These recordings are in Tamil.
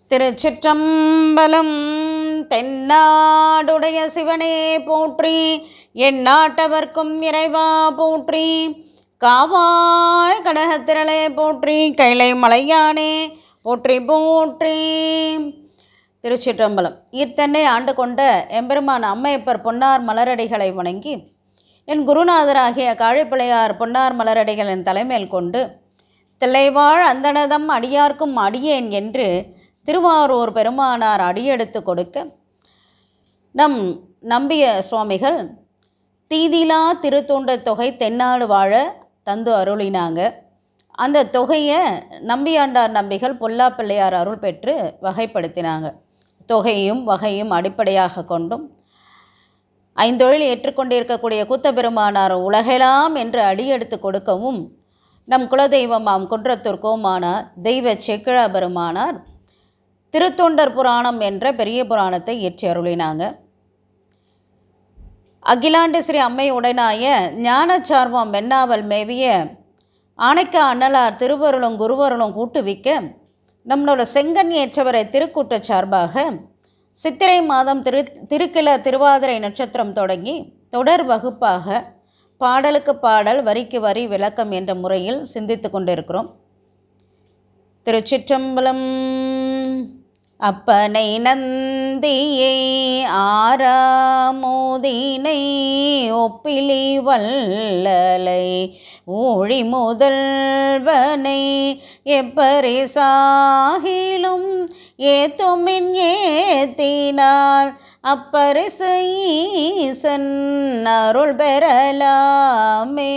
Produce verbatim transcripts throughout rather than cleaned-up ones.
திருச்சிற்றம்பலம். தென்னாடுடைய சிவனே போற்றி, என் நாட்டவர்க்கும் இறைவா போற்றி. காவாய் கடகத்திரளே போற்றி, கைலை மலையானே போற்றி போற்றி. திருச்சிற்றம்பலம். ஈர்த்தன்னை ஆண்டு கொண்ட எம்பெருமான் அம்மையப்பர் பொன்னார் மலரடிகளை வணங்கி, என் குருநாதராகிய காழிப்பிள்ளையார் பொன்னார் மலரடிகளின் தலைமையில் கொண்டு, தில்லைவாழ் அந்தணதம் அடியார்க்கும் அடியேன் என்று திருவாரூர் பெருமானார் அடியெடுத்து கொடுக்க, நம் நம்பிய சுவாமிகள் தீதிலா திருத்தொண்ட தொகை தென்னாடு வாழ தந்து அருளினாங்க. அந்த தொகையை நம்பியாண்டார் நம்பிகள் பொல்லா பிள்ளையார் அருள் பெற்று வகைப்படுத்தினாங்க. தொகையும் வகையும் அடிப்படையாக கொண்டும் ஐந்தொழில் ஏற்றுக்கொண்டிருக்கக்கூடிய கூத்த பெருமானார் உலகெல்லாம் என்று அடியெடுத்து கொடுக்கவும், நம் குலதெய்வமாம் குன்றத்தூர் கோமானார் தெய்வ சேக்கிழா பெருமானார் திருத்தொண்டர் புராணம் என்ற பெரிய புராணத்தை இயற்றி அருளினாங்க. அகிலாண்டு ஸ்ரீ அம்மை உடனாய ஞானச்சார்வம் வெண்ணாவல் மேவிய ஆனைக்க அண்ணலார் திருவருளும் குருவருளும் கூட்டுவிக்க, நம்மளோட செங்கன் ஏற்றவரை திருக்கூட்ட சார்பாக சித்திரை மாதம் திரு திருக்கில திருவாதிரை நட்சத்திரம் தொடங்கி தொடர் வகுப்பாக பாடலுக்கு பாடல் வரிக்கு வரி விளக்கம் என்ற முறையில் சிந்தித்து கொண்டிருக்கிறோம். திருச்சிற்றம்பலம். அப்பனை நந்தியை ஆறாமோதினை ஒப்பிலி வல்லலை ஊழி முதல்வனை எப்பரிசாகிலும் ஏத்துமின் ஏத்தினால் அப்பரிசு ஈசன் அருள் பெறலாமே.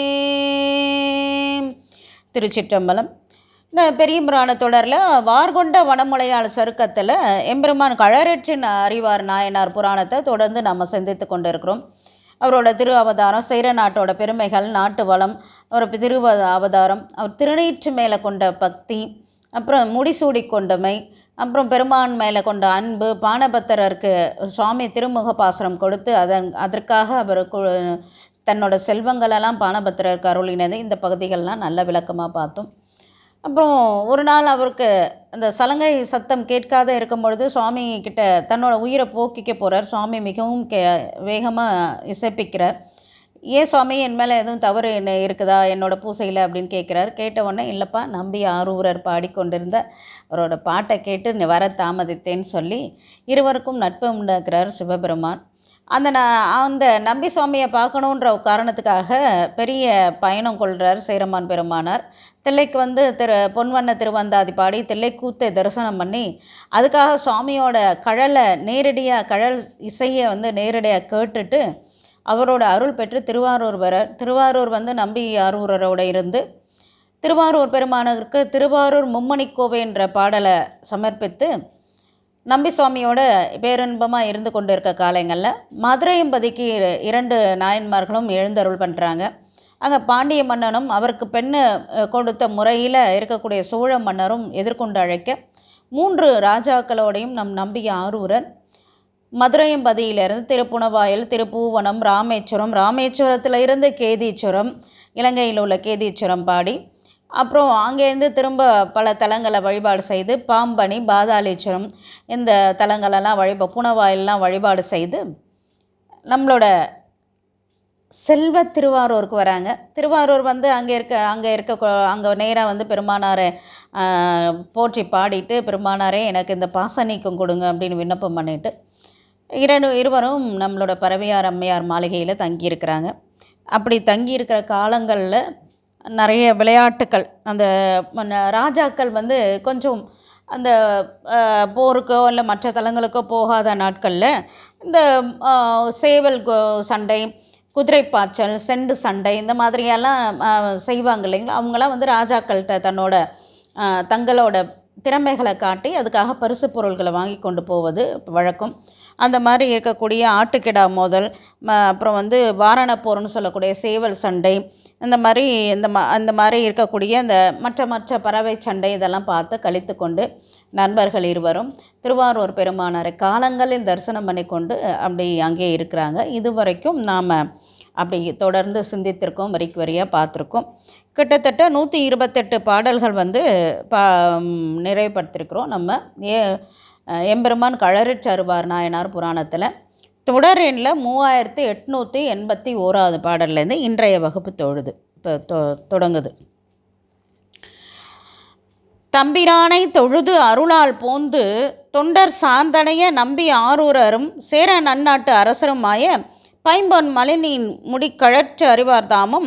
திருச்சிற்றம்பலம். இந்த பெரிய புராண தொடரில் வார்கொண்ட வனமுலையாள் சருக்கத்தில் எம்பெருமான் கழறற்றின் அறிவார் நாயனார் புராணத்தை தொடர்ந்து நம்ம சிந்தித்து கொண்டு இருக்கிறோம். அவரோட திரு அவதாரம், சேர நாட்டோட பெருமைகள், நாட்டு வளம், அவர் திரு அவதாரம், அவர் திருநீற்று மேலே கொண்ட பக்தி, அப்புறம் முடிசூடி கொண்டமை, அப்புறம் பெருமான் மேலே கொண்ட அன்பு, பானபத்திரருக்கு சுவாமி திருமுக பாசனம் கொடுத்து அதன் அதற்காக அவர் தன்னோட செல்வங்களெல்லாம் பானபத்திரருக்கு அருளினது, இந்த பகுதிகள்லாம் நல்ல விளக்கமாக பார்த்தோம். அப்புறம் ஒரு நாள் அவருக்கு அந்த சலங்கை சத்தம் கேட்காத இருக்கும் பொழுது சுவாமி கிட்ட தன்னோட உயிரை போக்கிக்க போகிறார். சுவாமி மிகவும் கே வேகமாக இசைப்பிக்கிறார். ஏன் சுவாமி, என் மேலே எதுவும் தவறு என்ன இருக்குதா என்னோட பூசையில் அப்படின்னு கேட்குறார். கேட்ட உடனே, இல்லைப்பா, நம்பி ஆரூரர் பாடிக்கொண்டிருந்த அவரோட பாட்டை கேட்டு வர தாமதித்தேன்னு சொல்லி இருவருக்கும் நட்பு உண்டாக்குறார் சிவபெருமான். அந்த ந அந்த நம்பி சுவாமியை பார்க்கணுன்ற காரணத்துக்காக பெரிய பயணம் கொள்கிறார் சேரமான் பெருமானார். தில்லைக்கு வந்து திரு பொன்வண்ண திருவந்தாதி பாடி தில்லை கூத்தை தரிசனம் பண்ணி, அதுக்காக சுவாமியோட கழலை நேரடியாக கழல் இசையை வந்து நேரடியாக கேட்டுட்டு அவரோட அருள் பெற்று திருவாரூர் வர, திருவாரூர் வந்து நம்பி ஆரூரரோட இருந்து திருவாரூர் பெருமானருக்கு திருவாரூர் மும்மணிக்கோவை என்ற பாடலை சமர்ப்பித்து நம்பி சுவாமியோட பேரன்பமாக இருந்து கொண்டு இருக்க காலங்களில் மதுரையம்பதிக்கு இரண்டு நாயன்மார்களும் எழுந்தருள் பண்ணுறாங்க. அங்கே பாண்டிய மன்னனும் அவருக்கு பெண்ணு கொடுத்த முறையில் இருக்கக்கூடிய சோழ மன்னரும் எதிர்கொண்டு அழைக்க, மூன்று ராஜாக்களோடையும் நம் நம்பி ஆரூரர் மதுரையம்பதியிலிருந்து திருப்புணவாயல், திருப்பூவனம், ராமேஸ்வரம், ராமேஸ்வரத்தில் இருந்து கேதீஸ்வரம், இலங்கையில் உள்ள கேதீஸ்வரம் பாடி, அப்புறம் அங்கேருந்து திரும்ப பல தலங்களை வழிபாடு செய்து பாம்பனி, பாதாளேஸ்வரம் இந்த தலங்களெல்லாம் வழிபா புனவாயிலெலாம் வழிபாடு செய்து நம்மளோட செல்வ திருவாரூருக்கு வராங்க. திருவாரூர் வந்து அங்கே இருக்க அங்கே இருக்க அங்கே நேராக வந்து பெருமானாரை போற்றி பாடிட்டு, பெருமானாரே எனக்கு இந்த பாச நீக்கம் கொடுங்க அப்படின்னு விண்ணப்பம் பண்ணிவிட்டு இரண்டு இருவரும் நம்மளோட பரவையார் அம்மையார் மாளிகையில் தங்கியிருக்கிறாங்க. அப்படி தங்கியிருக்கிற காலங்களில் நிறைய விளையாட்டுக்கள், அந்த ராஜாக்கள் வந்து கொஞ்சம் அந்த போருக்கோ இல்லை மற்ற தலங்களுக்கோ போகாத நாட்களில் இந்த சேவல் சண்டை, குதிரைப்பாய்ச்சல், செண்டு சண்டை இந்த மாதிரியெல்லாம் செய்வாங்க இல்லைங்களா. அவங்களாம் வந்து ராஜாக்கள்கிட்ட தன்னோட தங்களோட திறமைகளை காட்டி அதுக்காக பரிசு பொருள்களை வாங்கி கொண்டு போவது வழக்கம். அந்த மாதிரி இருக்கக்கூடிய ஆட்டுக்கிடா மோதல், அப்புறம் வந்து வாரணப்போர்னு சொல்லக்கூடிய சேவல் சண்டை, இந்த மாதிரி இந்த மா அந்த மாதிரி இருக்கக்கூடிய இந்த மற்ற மற்ற பறவை சண்டை இதெல்லாம் பார்த்து கழித்து கொண்டு நண்பர்கள் இருவரும் திருவாரூர் பெருமானாரை காலங்களில் தரிசனம் பண்ணி கொண்டு அப்படி அங்கே இருக்கிறாங்க. இது வரைக்கும் நாம் அப்படி தொடர்ந்து சிந்தித்திருக்கோம், வரிக்கு வரியாக பார்த்துருக்கோம். கிட்டத்தட்ட நூற்றி இருபத்தெட்டு பாடல்கள் வந்து பா நிறைவுபடுத்தியிருக்கிறோம் நம்ம ஏ எம்பெருமான் களரிச்சருவார் நாயனார் புராணத்தில். தொடர் எண்ணில் மூவாயிரத்து எட்நூற்றி எண்பத்தி ஓராவது பாடல்லேருந்து இன்றைய வகுப்பு தொழுது இப்போ தொ தொடங்குது. தம்பிரானை தொழுது அருளால் போந்து தொண்டர் சாந்தனைய நம்பி ஆரூரரும் சேர நன்னாட்டு அரசருமாய பைம்பொன் மலினின் முடி கழற்று அறிவார் தாமும்.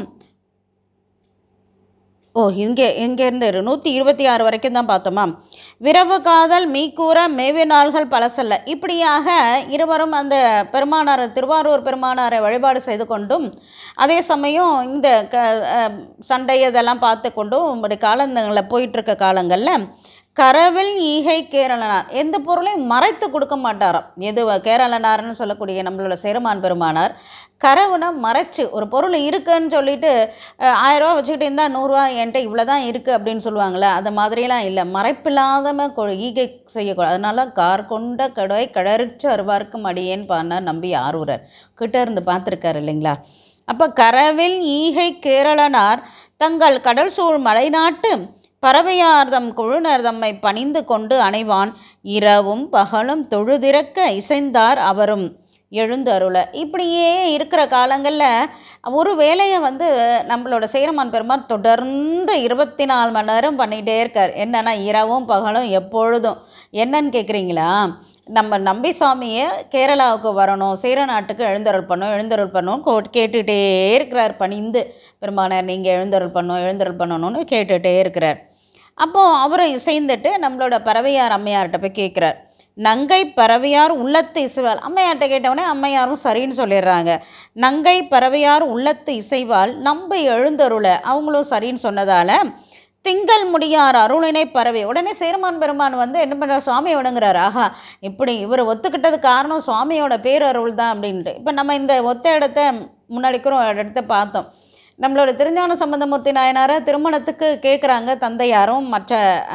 ஓ இங்கே இங்கேருந்து நூற்றி இருபத்தி ஆறு வரைக்கும் தான் பார்த்தோமா. விரவு காதல் மீக்கூற மேவு நாள்கள் பலசல்ல. இப்படியாக இருவரும் அந்த பெருமானார் திருவாரூர் பெருமானாரை வழிபாடு செய்து கொண்டும் அதே சமயம் இந்த க சண்டை இதெல்லாம் பார்த்து கொண்டும் இப்படி காலங்களில் போயிட்டுருக்க காலங்களில் கரவில் ஈகை கேரளனார் எந்த பொருளையும் மறைத்து கொடுக்க மாட்டாராம். எது கேரளனார்னு சொல்லக்கூடிய நம்மளோட சேரமான் பெருமானார் கரவுனா மறைச்சு ஒரு பொருள் இருக்குன்னு சொல்லிட்டு ஆயிரரூவா வச்சுக்கிட்டு இருந்தால் நூறுரூவா என்கிட்ட இவ்வளோ தான் இருக்குது அப்படின்னு சொல்லுவாங்களே, அது மாதிரிலாம் இல்லை. மறைப்பில்லாதம கொ ஈகை செய்யக்கூடாது. அதனால கார் கொண்ட கடவை கடறிச்சு அருவார்க்கும் அடியேன்னு பாடினார் நம்பி ஆரூரர். கிட்ட இருந்து பார்த்துருக்காரு இல்லைங்களா. அப்போ கரவில் ஈகை கேரளனார் தங்கள் கடல் சூழ் மலைநாட்டு பறவையார்தம் குழுனர் தம்மை பணிந்து கொண்டு அணைவான் இரவும் பகலும் தொழுதிறக்க இசைந்தார் அவரும் எழுந்து அருள. இப்படியே இருக்கிற காலங்களில் ஒரு வேலையை வந்து நம்மளோட சேரமான் பெருமான் தொடர்ந்து இருபத்தி நாலு மணி நேரம் பண்ணிகிட்டே இருக்கார். என்னென்னா இரவும் பகலும் எப்பொழுதும். என்னன்னு கேட்குறீங்களா, நம்ம நம்பி சாமியை கேரளாவுக்கு வரணும், சேர நாட்டுக்கு எழுந்தருள் பண்ணணும் எழுந்தருள் பண்ணணும் கேட்டுகிட்டே இருக்கிறார். பணிந்து பெருமானார் நீங்கள் எழுந்தருள் பண்ணணும் எழுந்தருள் பண்ணணும்னு கேட்டுகிட்டே இருக்கிறார். அப்போது அவரும் இசைந்துட்டு நம்மளோட பறவையார் அம்மையார்கிட்ட போய் கேட்குறார். நங்கை பறவையார் உள்ளத்து இசைவாள். அம்மையார்கிட்ட கேட்டவுடனே அம்மையாரும் சரின்னு சொல்லிடுறாங்க. நங்கை பறவையார் உள்ளத்து இசைவாள் நம்பி எழுந்தருள அவங்களும் சரின்னு சொன்னதால் திங்கள் முடியார் அருளினை பறவை. உடனே சேரமான் பெருமான் வந்து என்ன பண்ணுறார், சுவாமியை வணங்குறாரு. ஆஹா, இப்படி இவர் ஒத்துக்கிட்டது காரணம் சுவாமியோட பேரருள் தான் அப்படின்ட்டு. இப்போ நம்ம இந்த ஒத்த இடத்த முன்னாடிக்கிற இடத்த பார்த்தோம். நம்மளோட திருஞான சம்பந்தமூர்த்தி நாயனாரை திருமணத்துக்கு கேட்குறாங்க தந்தையாரும் மற்ற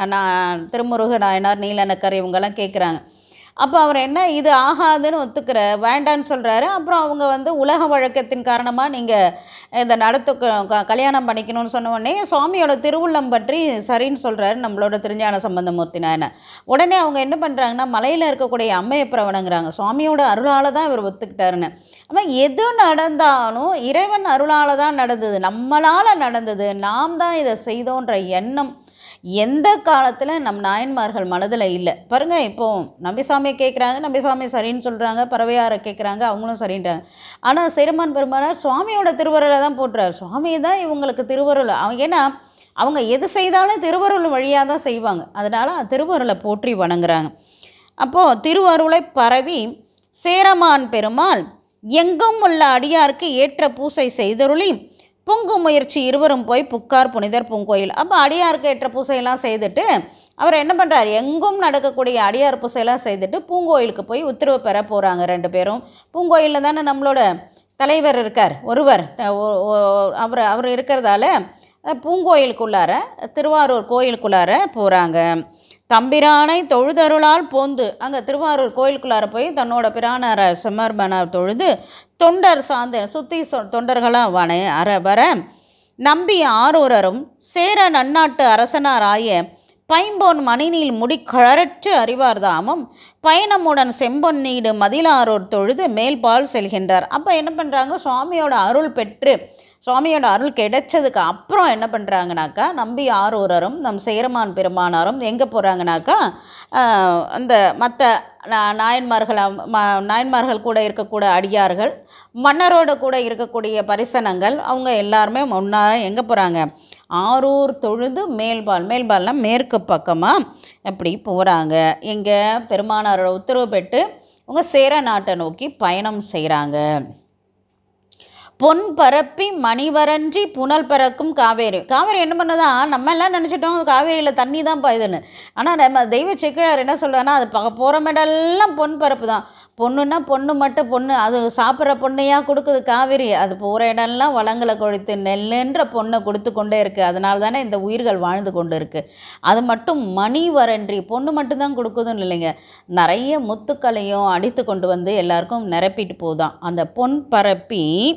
திருமுருக நாயனார் நீலநக்கர் இவங்கெல்லாம் கேட்குறாங்க. அப்போ அவர் என்ன இது ஆகாதுன்னு ஒத்துக்கிற வேண்டான்னு சொல்கிறாரு. அப்புறம் அவங்க வந்து உலக வழக்கத்தின் காரணமாக நீங்கள் இந்த நடத்து கல்யாணம் பண்ணிக்கணும்னு சொன்ன உடனே சுவாமியோட திருவுள்ளம் பற்றி சரின்னு சொல்கிறாரு நம்மளோட திருஞான சம்பந்தமூர்த்தி நாயனார். உடனே அவங்க என்ன பண்ணுறாங்கன்னா மலையில் இருக்கக்கூடிய அம்மையப்பரை வணங்குறாங்க. சுவாமியோட அருளால் தான் இவர் ஒத்துக்கிட்டாருன்னு. ஆனால் எது நடந்தாலும் இறைவன் அருளால் தான் நடந்தது, நம்மளால் நடந்தது, நாம் தான் இதை செய்தோன்ற எண்ணம் எந்த காலத்தில் நம் நாயன்மார்கள் மனதில் இல்லை பாருங்கள். இப்போது நம்பிசாமியை கேட்குறாங்க, நம்பிசாமி சரின்னு சொல்கிறாங்க, பறவையாரை கேட்குறாங்க, அவங்களும் சரின்றாங்க. ஆனால் சேரமான் பெருமானார் சுவாமியோட திருவருளை தான் போட்டுறார். சுவாமி தான் இவங்களுக்கு திருவருள். அவங்க ஏன்னா அவங்க எது செய்தாலும் திருவருள் வழியாக தான் செய்வாங்க. அதனால் திருவருளை போற்றி வணங்குறாங்க. அப்போது திருவருளை பரவி சேரமான் பெருமாள் எங்கும் உள்ள அடியாருக்கு ஏற்ற பூசை செய்தருளி பொங்கு முயற்சி இருவரும் போய் புக்கார் புனிதர் பூங்கோயில். அப்போ அடியாருக்கு ஏற்ற பூசையெல்லாம் செய்துட்டு அவர் என்ன பண்ணுறார், எங்கும் நடக்கக்கூடிய அடியார் பூசையெல்லாம் செய்துட்டு பூங்கோயிலுக்கு போய் உத்தரவு பெற போகிறாங்க ரெண்டு பேரும். பூங்கோயிலில் தானே நம்மளோட தலைவர் இருக்கார் ஒருவர், அவர் அவர் இருக்கிறதால பூங்கோயிலுக்குள்ளார திருவாரூர் கோயிலுக்குள்ளார போகிறாங்க. தம்பிரானை தொழுதருளால் போந்து அங்கே திருவாரூர் கோயிலுக்குள்ளார போய் தன்னோட பிரானார செம்மர்மனார் தொழுது தொண்டர் சார்ந்த சுற்றி சொ தொண்டர்களாக வன அற வர நம்பி ஆரூரரும் சேர நன்னாட்டு அரசனாராய பைம்பொன் மணிநீல் முடி கழற்று அறிவார்தாமும் பயணமுடன் செம்பொன் நீடு மதிலாரூர் தொழுது மேல்பால் செல்கின்றார். அப்போ என்ன பண்ணுறாங்க, சுவாமியோட அருள் பெற்று சுவாமியோட அருள் கிடைச்சதுக்கு அப்புறம் என்ன பண்ணுறாங்கனாக்கா நம்பி ஆரூரரும் நம் சேரமான் பெருமானாரும் எங்கே போகிறாங்கனாக்கா அந்த மற்ற நாயன்மார்கள் நாயன்மார்கள் கூட இருக்கக்கூடிய அடியார்கள் மன்னரோட கூட இருக்கக்கூடிய பரிசனங்கள் அவங்க எல்லாருமே முன்னா எங்கே போகிறாங்க, ஆரூர் தொழுது மேல்பால். மேல்பால்னால் மேற்கு பக்கமாக எப்படி போகிறாங்க. எங்கே பெருமானாரோட உத்தரவு பெற்று அவங்க சேர நாட்டை நோக்கி பயணம் செய்கிறாங்க. பொன் பரப்பி மணிவரஞ்சி புனல் பறக்கும் காவேரி. காவேரி என்ன பண்ணதான் நம்ம எல்லாம் நினச்சிட்டோம் காவேரியில் தண்ணி தான் பாயுதுன்னு. ஆனால் நம்ம தெய்வ செக்கிழார் என்ன சொல்கிறாருன்னா அது ப போகிற மேடெல்லாம் பொன் பரப்பு தான். பொண்ணுன்னா பொண்ணு மட்டும் பொண்ணு, அது சாப்பிட்ற பொண்ணையாக கொடுக்குது காவேரி. அது போகிற இடம்லாம் வளங்களை கொழித்து நெல்லுன்ற பொண்ணை கொடுத்து கொண்டே இருக்குது. அதனால தானே இந்த உயிர்கள் வாழ்ந்து கொண்டு இருக்குது. அது மட்டும் மணிவரன்றி பொண்ணு மட்டும்தான் கொடுக்குதுன்னு இல்லைங்க, நிறைய முத்துக்களையும் அடித்து கொண்டு வந்து எல்லாருக்கும் நிரப்பிட்டு போதான். அந்த பொன் பரப்பி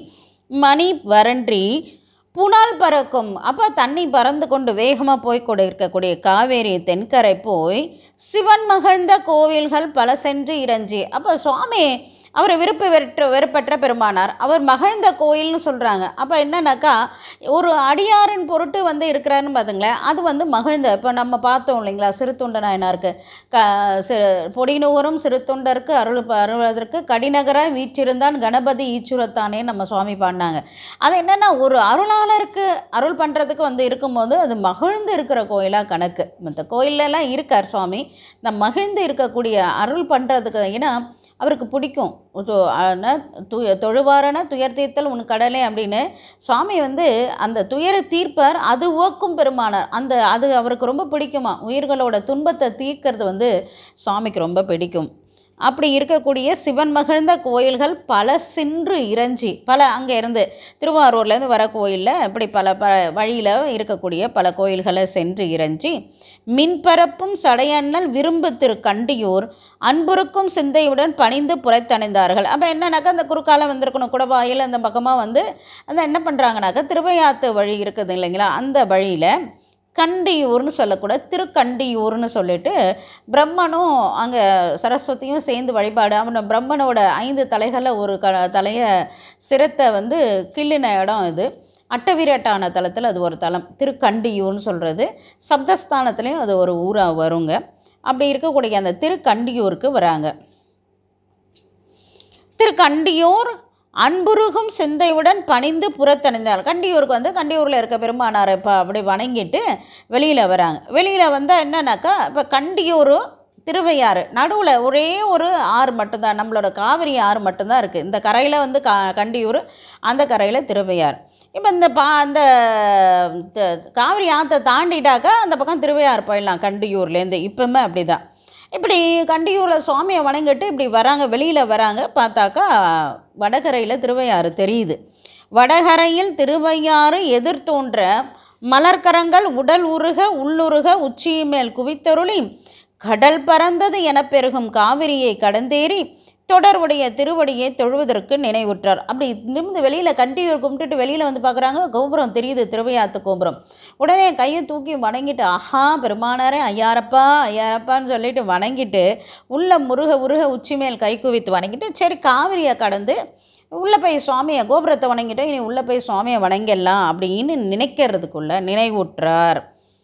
மணி வறன்றி புனல் பறக்கும். அப்போ தண்ணி பறந்து கொண்டு வேகமாக போய் கொண்டு இருக்கக்கூடிய காவேரி தென்கரை போய் சிவன் மகிழ்ந்த கோவில்கள் பல சென்று இறைஞ்சி. அப்போ சுவாமி அவர் விருப்ப வெற்று வெறுப்பற்ற பெருமானார், அவர் மகிழ்ந்த கோயில்னு சொல்கிறாங்க. அப்போ என்னன்னாக்கா ஒரு அடியாரின் பொருட்டு வந்து இருக்கிறாருன்னு பார்த்துங்களேன், அது வந்து மகிழ்ந்த. இப்போ நம்ம பார்த்தோம் இல்லைங்களா, சிறுத்தொண்ட நாயனாருக்கு க சிறு பொடிநூகரும் சிறுத்தொண்டருக்கு அருள் அருள்வதற்கு கடிநகராய் வீற்றிருந்தான் கணபதி ஈச்சுரத்தானே நம்ம சுவாமி பாடினாங்க. அது என்னென்னா ஒரு அருளாளருக்கு அருள் பண்ணுறதுக்கு வந்து இருக்கும்போது அது மகிழ்ந்து இருக்கிற கோயிலாக கணக்கு. மற்ற கோயிலெல்லாம் இருக்கார் சுவாமி, இந்த மகிழ்ந்து இருக்கக்கூடிய அருள் பண்ணுறதுக்கு. ஏன்னா அவருக்கு பிடிக்கும். துய தொழுவாரன துயர் தீர்த்தல் உன் கடலே அப்படின்னு சுவாமி வந்து அந்த துயரை தீர்ப்பார், அது உவக்கும் பெருமானார். அந்த அது அவருக்கு ரொம்ப பிடிக்குமா, உயிர்களோட துன்பத்தை தீர்க்கிறது வந்து சுவாமிக்கு ரொம்ப பிடிக்கும். அப்படி இருக்கக்கூடிய சிவன் மகிழ்ந்த கோயில்கள் பல சென்று இறைஞ்சி, பல அங்கே இருந்து திருவாரூர்லேருந்து வர கோயிலில் இப்படி பல ப வழியில் இருக்கக்கூடிய பல கோயில்களை சென்று இறைஞ்சி மின்பரப்பும் சடையண்ணல் விரும்பு திரு கண்டியூர் அன்புருக்கும் சிந்தையுடன் பணிந்து புறத்தணிந்தார்கள். அப்போ என்னன்னாக்கா அந்த குறுக்காலம் வந்திருக்கணும் குடவாயில் அந்த பக்கமாக வந்து அந்த என்ன பண்ணுறாங்கனாக்கா திருவையாத்து வழி இருக்குது இல்லைங்களா, அந்த வழியில் கண்டியூர்னு சொல்லக்கூட திருக்கண்டியூர்னு சொல்லிட்டு பிரம்மனும் அங்கே சரஸ்வதியும் சேர்ந்து வழிபாடு. அவனை பிரம்மனோட ஐந்து தலைகளில் ஒரு க தலையை சிரத்தை வந்து கிள்ளின இடம் இது. அட்டவீரட்டான தலத்தில் அது ஒரு தலம் திருக்கண்டியூர்னு சொல்கிறது. சப்தஸ்தானத்துலேயும் அது ஒரு ஊராக வருங்க. அப்படி இருக்கக்கூடிய அந்த திருக்கண்டியூருக்கு வராங்க. திருக்கண்டியூர் அன்புருகும் சிந்தையுடன் பணிந்து புறத்தணிந்தார். கண்டியூருக்கு வந்து கண்டியூரில் இருக்க பெருமானார் இப்போ அப்படி வணங்கிட்டு வெளியில் வராங்க. வெளியில் வந்தால் என்னன்னாக்கா இப்போ கண்டியூர் திருவையாறு நடுவில் ஒரே ஒரு ஆறு மட்டும்தான், நம்மளோட காவிரி ஆறு மட்டும்தான் இருக்குது. இந்த கரையில் வந்து கா கண்டியூர், அந்த கரையில் திருவையாறு. இப்போ இந்த பா அந்த காவிரி ஆற்றை தாண்டிட்டாக்கா அந்த பக்கம் திருவையாறு போயிடலாம் கண்டியூர்லேருந்து. இப்போவுமே அப்படி தான். இப்படி கண்டியூரில் சுவாமியை வணங்கிட்டு இப்படி வராங்க, வெளியில் வராங்க. பார்த்தாக்கா வடகரையில் திருவையாறு தெரியுது. வடகரையில் திருவையாறு எதிர்த்தோன்ற மலர்கரங்கள் உடல் உருக உள்ளுருக உச்சி மேல் குவித்தருளி கடல் பறந்தது என பெருகும் காவிரியை கடந்தேறி தொடர்புடைய திருவடியை தொழுவதற்கு நினைவுற்றார். அப்படி நிமிந்து வெளியில் கண்டியூர் கும்பிட்டுட்டு வெளியில் வந்து பார்க்குறாங்க, கோபுரம் தெரியுது, திருவையாத்து கோபுரம். உடனே கையை தூக்கி வணங்கிட்டு ஆஹா பெருமானாரே ஐயாரப்பா ஐயாரப்பான்னு சொல்லிட்டு வணங்கிட்டு உள்ள முருக உருக உச்சி மேல் கை குவித்து வணங்கிட்டு சரி காவிரியை கடந்து உள்ளே போய் சுவாமியை கோபுரத்தை வணங்கிட்டோம், இனி உள்ளே போய் சுவாமியை வணங்கிடலாம் அப்படின்னு நினைக்கிறதுக்குள்ள நினைவுற்றார்.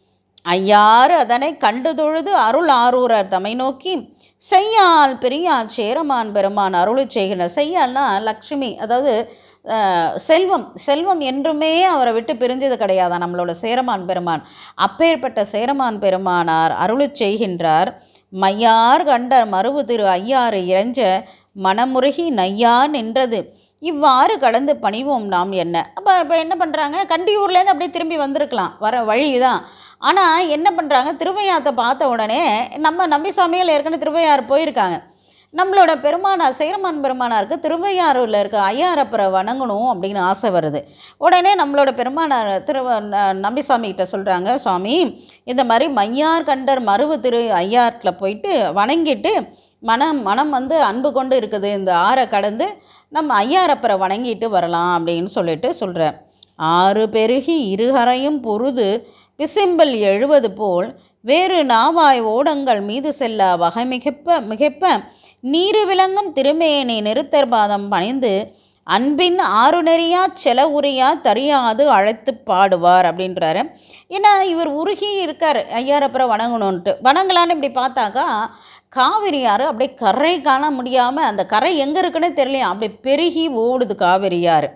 ஐயாறு அதனை கண்டு தொழுது அருள் ஆரூரர் தமை நோக்கி செய்யால் பெரியார் சேரமான் பெருமான் அருளை செய்கிற. செய்யால்னா லக்ஷ்மி, அதாவது செல்வம். செல்வம் என்றுமே அவரை விட்டு பிரிஞ்சது கிடையாதான் நம்மளோட சேரமான் பெருமான். அப்பேற்பட்ட சேரமான் பெருமானார் அருளை செய்கின்றார். மையார் கண்டர் மறுவு திரு ஐயாறு இறைஞ்ச மனமுருகி நையா நின்றது இவ்வாறு கடந்து பணிவோம் நாம் என்ன. அப்போ இப்போ என்ன பண்ணுறாங்க, கண்டியூர்லேருந்து அப்படியே திரும்பி வந்திருக்கலாம், வர வழி தான். ஆனால் என்ன பண்ணுறாங்க, திருவையாத்தை பார்த்த உடனே நம்ம நம்பி சுவாமிகள் ஏற்கனவே திருவையாறு போயிருக்காங்க. நம்மளோட பெருமானார் சேரமான் பெருமானாருக்கு திருவையாறுல இருக்க ஐயாரப்பரை வணங்கணும் அப்படின்னு ஆசை வருது. உடனே நம்மளோட பெருமானார் திரு நம்பிசாமிகிட்ட சொல்கிறாங்க, சுவாமி இந்த மாதிரி மையார் கண்டர் மருவு திரு ஐயாற்றில் போயிட்டு வணங்கிட்டு மனம் மனம் வந்து அன்பு கொண்டு இருக்குது, இந்த ஆறை கடந்து நம்ம ஐயாரப்பரை வணங்கிட்டு வரலாம் அப்படின்னு சொல்லிட்டு சொல்கிறார். ஆறு பெருகி இருகரையும் பொருது பிசிம்பல் எழுவது போல் வேறு நாவாய் ஓடங்கள் மீது செல்ல வகை மிகப்ப மிகப்ப நீரு விளங்கும் திருமேனி நிறுத்தர்பாதம் பணிந்து அன்பின் ஆறு நெறியா செல உரியா தரியாது அழைத்து பாடுவார் அப்படின்றாரு. ஏன்னா இவர் உருகி இருக்கார் ஐயாரப்பரை வணங்கணுன்ட்டு. வணங்கலான்னு இப்படி பார்த்தாக்கா காவிரி ஆறு அப்படியே கரை காண முடியாமல், அந்த கரை எங்கே இருக்குன்னு தெரியலையா, அப்படி பெருகி ஓடுது காவிரி ஆறு.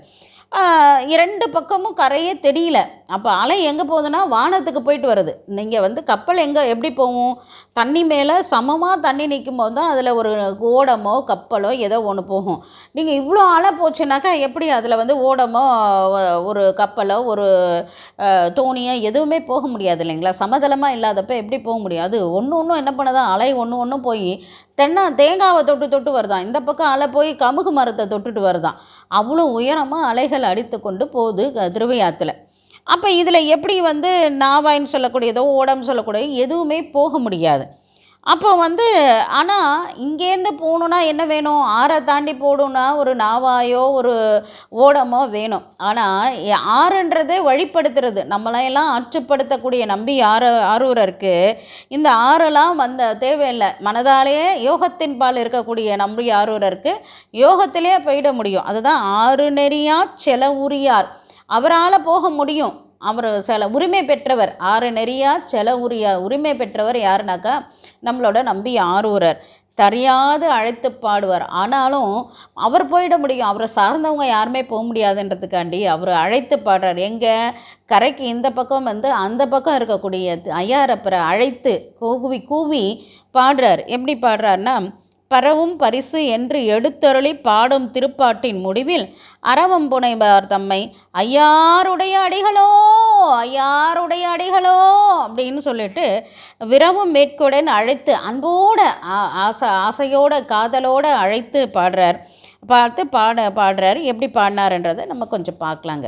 இரண்டு பக்கமும் கரையே தெரியல. அப்போ அலை எங்கே போகுதுன்னா வானத்துக்கு போயிட்டு வருது. நீங்கள் வந்து கப்பல் எங்கே எப்படி போகும், தண்ணி மேலே சமமாக தண்ணி நிற்கும் போது தான் அதில் ஒரு ஓடமோ கப்பலோ ஏதோ ஒன்று போகும். நீங்கள் இவ்வளோ அலை போச்சுனாக்கா எப்படி அதில் வந்து ஓடமோ ஒரு கப்பலோ ஒரு தோணியோ எதுவுமே போக முடியாது இல்லைங்களா. சமதளமாக இல்லாதப்போ எப்படி போக முடியும். அது ஒன்று ஒன்றும் என்ன பண்ணதான், அலை ஒன்று ஒன்றும் போய் தென்னை தேங்காவை தொட்டு தொட்டு வருதான், இந்த பக்கம் அலை போய் கமுகு மரத்தை தொட்டுட்டு வருதான். அவ்வளோ உயரமாக அலைகள் அடித்து கொண்டு போகுது திருவையாற்றுல. அப்போ இதில் எப்படி வந்து நாவாயின்னு சொல்லக்கூடியதோ ஓடம் சொல்லக்கூடிய எதுவுமே போக முடியாது. அப்போ வந்து ஆனால் இங்கேருந்து போகணுன்னா என்ன வேணும்? ஆறை தாண்டி போகணுன்னா ஒரு நாவாயோ ஒரு ஓடமோ வேணும். ஆனால் ஆறுன்றதே வழிப்படுத்துறது, நம்மளையெல்லாம் ஆற்றுப்படுத்தக்கூடிய நம்பி ஆறு ஆரூரருக்கு இந்த ஆறெல்லாம் வந்த தேவையில்லை. மனதாலேயே யோகத்தின் பால் இருக்கக்கூடிய நம்பி ஆரூரருக்கு யோகத்திலே போயிட முடியும். அதுதான் ஆறு நெறியா செல உரியார், அவரால் போக முடியும். அவர் சில உரிமை பெற்றவர், ஆறு நெறியா செல உரியா உரிமை பெற்றவர் யாருனாக்கா நம்மளோட நம்பி ஆரூரர். தெரியாது அழைத்து பாடுவார். ஆனாலும் அவர் போயிட முடியும், அவரை சார்ந்தவங்க யாருமே போக முடியாதுன்றதுக்காண்டி அவர் அழைத்து பாடுறார். எங்கே கரைக்கு இந்த பக்கம் வந்து அந்த பக்கம் இருக்கக்கூடிய ஐயாரப்பரை அழைத்து கூவி கூவி பாடுறார். எப்படி பாடுறாருன்னா, பரவும் பரிசு என்று எடுத்தருளி பாடும் திருப்பாட்டின் முடிவில் அறவம் புனைவார் தம்மை ஐயாருடைய அடிகளோ ஐயாருடைய அடிகளோ அப்படின்னு சொல்லிட்டு விரவும் மேற்குடன் அழைத்து அன்போட ஆசை ஆசையோட காதலோட அழைத்து பாடுறார். பார்த்து பாட பாடுறார். எப்படி பாடினார்ன்றதை நம்ம கொஞ்சம் பார்க்கலாங்க.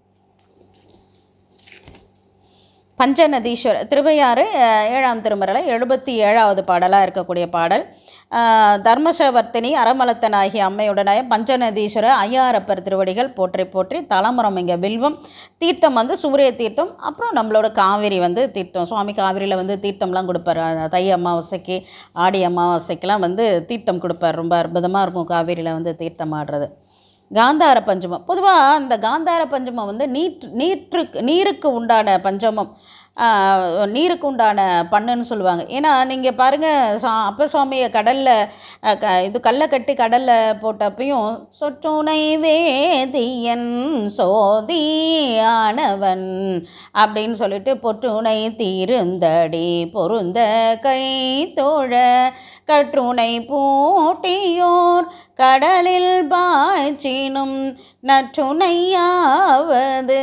பஞ்சநதீஸ்வரர் திருவையாறு ஏழாம் திருமுறையில் எழுபத்தி ஏழாவது பாடலாக இருக்கக்கூடிய பாடல். தர்மசவர்த்தினி அறமலத்தனாகிய அம்மையுடனாய பஞ்சநதீஸ்வரர் ஐயாரப்பர் திருவடிகள் போற்றி போற்றி. தலைமுறம் இங்கே வில்வம் தீர்த்தம் வந்து சூரிய தீர்த்தம், அப்புறம் நம்மளோட காவிரி வந்து தீர்த்தம். சுவாமி காவிரியில் வந்து தீர்த்தம்லாம் கொடுப்பார். தை அமாவாசைக்கு ஆடி அமாவாசைக்கெலாம் வந்து தீர்த்தம் கொடுப்பார். ரொம்ப அற்புதமாக இருக்கும் காவிரியில் வந்து தீர்த்தம் ஆடுறது. காந்தார பஞ்சமம், பொதுவாக அந்த காந்தார பஞ்சமம் வந்து நீற்று நீற்றுக்கு நீருக்கு உண்டான பஞ்சமம், நீருக்கு உண்டான பண்ணுன்னு சொல்லுவாங்க. ஏன்னா நீங்கள் பாருங்கள், சா அப்ப சுவாமியை கடலில் க இது கல்லை கட்டி கடலில் போட்டப்பையும் சொற்றுணை வேதியன் சோதியானவன் அப்படின்னு சொல்லிட்டு பொற்றுணை தீருந்தடி பொருந்த கை தோழ கற்றுணை பூட்டியோர் கடலில் பாய்ச்சினும் நற்றுணையாவது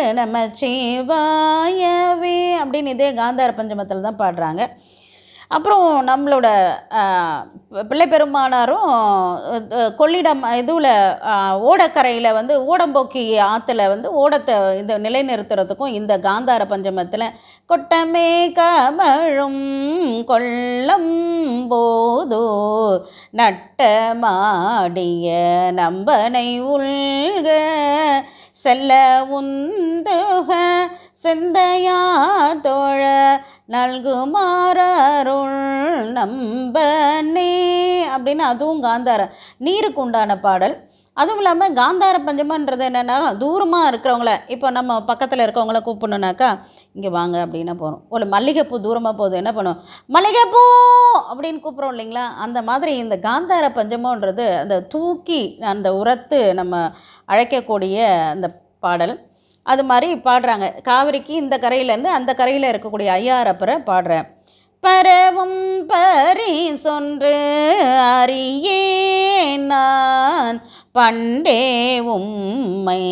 நமச்சிவாயவே அப்படின்னு இதே காந்தார பஞ்சமத்தில் தான் பாடுறாங்க. அப்புறம் நம்மளோட பிள்ளை பெருமானாரும் கொள்ளிடம் இதுவில் ஓடக்கரையில் வந்து ஓடம்போக்கி ஆற்றுல வந்து ஓடத்தை இந்த நிலைநிறுத்துறதுக்கும் இந்த காந்தார பஞ்சமத்தில் கொட்டமே கமழும் கொல்லம் போதோ நட்ட மாடிய நம்பனை உள்க செல்ல உந்துக செந்தையார் தோழ நல்குமாரருள் நம்பனே அப்படின்னு அதுவும் காந்தார நீருக்கு உண்டான பாடல். அதுவும் இல்லாமல் காந்தார பஞ்சமன்றது என்னென்னா, தூரமாக இருக்கிறவங்கள இப்போ நம்ம பக்கத்தில் இருக்கவங்கள கூப்பிடணுன்னாக்கா இங்கே வாங்க அப்படின்னா போகணும். ஒரு மல்லிகைப்பூ தூரமாக போகுது, என்ன பண்ணும், மல்லிகைப்பூ அப்படின்னு கூப்பிட்றோம் இல்லைங்களா? அந்த மாதிரி இந்த காந்தார பஞ்சமன்றது அந்த தூக்கி அந்த உரத்து நம்ம அழைக்கக்கூடிய அந்த பாடல். அது மாதிரி பாடுறாங்க. காவிரிக்கு இந்த கரையிலேருந்து அந்த கரையில் இருக்கக்கூடிய ஐயாரப்பரை பாடுறேன். பரவும் பரிசொன்று அறியேன் நான் பண்டே உம்மை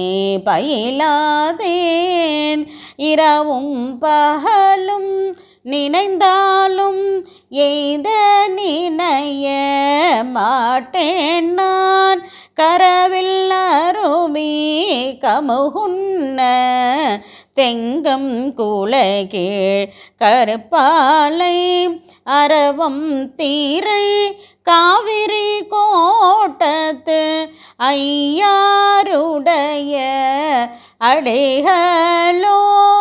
பயிலாதேன் இரவும் பகலும் நினைந்தாலும் எய்த நினைய மாட்டேன் நான் கரவில் அருமி கமுகுன்ன தெங்கம் கூலகீழ் கருப்பாலை அரவம் தீரை காவிரி கோட்டத்து ஐயாருடைய அடைகளோ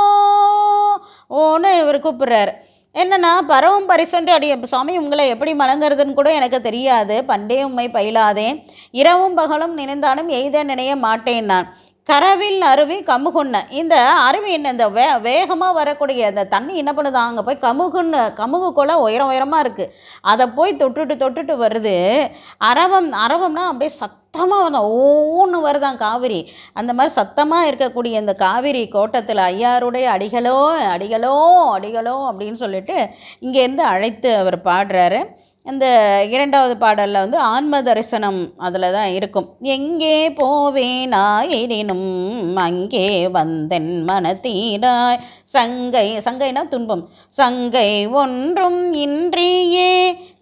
ஓன்னு இவர் கூப்பிட்றார். என்னென்னா, பரவும் பரிசொன்று அடி சாமி உங்களை எப்படி வணங்குறதுன்னு கூட எனக்கு தெரியாது, பண்டே உம்மை பயிலாதேன் இரவும் பகலும் நினைந்தாலும் எய்த நினைய மாட்டேன் நான் கரவில் அருவி கமுகுன்ன. இந்த அருவி என்ன, இந்த வே வேகமாக வரக்கூடிய அந்த தண்ணி என்ன பண்ணுது, அங்கே போய் கமுகுன்னு கமுகு கொலை உயரம் உயரமாக இருக்குது, அதை போய் தொட்டுட்டு தொட்டுட்டு வருது. அரவம் அரவம்னா அப்படியே சத்தமாக வரும், ஓன்னு வருதான் காவிரி. அந்த மாதிரி சத்தமாக இருக்கக்கூடிய இந்த காவிரி கோட்டத்தில் ஐயாருடைய அடிகளோ அடிகளோ அடிகளோ அப்படின்னு சொல்லிட்டு இங்கேருந்து அழைத்து அவர் பாடுறாரு. இந்த இரண்டாவது பாடலில் வந்து ஆன்ம தரிசனம் அதில் தான் இருக்கும். எங்கே போவேனாயினும் அங்கே வந்தென் மனத்தீராய் சங்கை, சங்கைனா துன்பம், சங்கை ஒன்றும் இன்றியே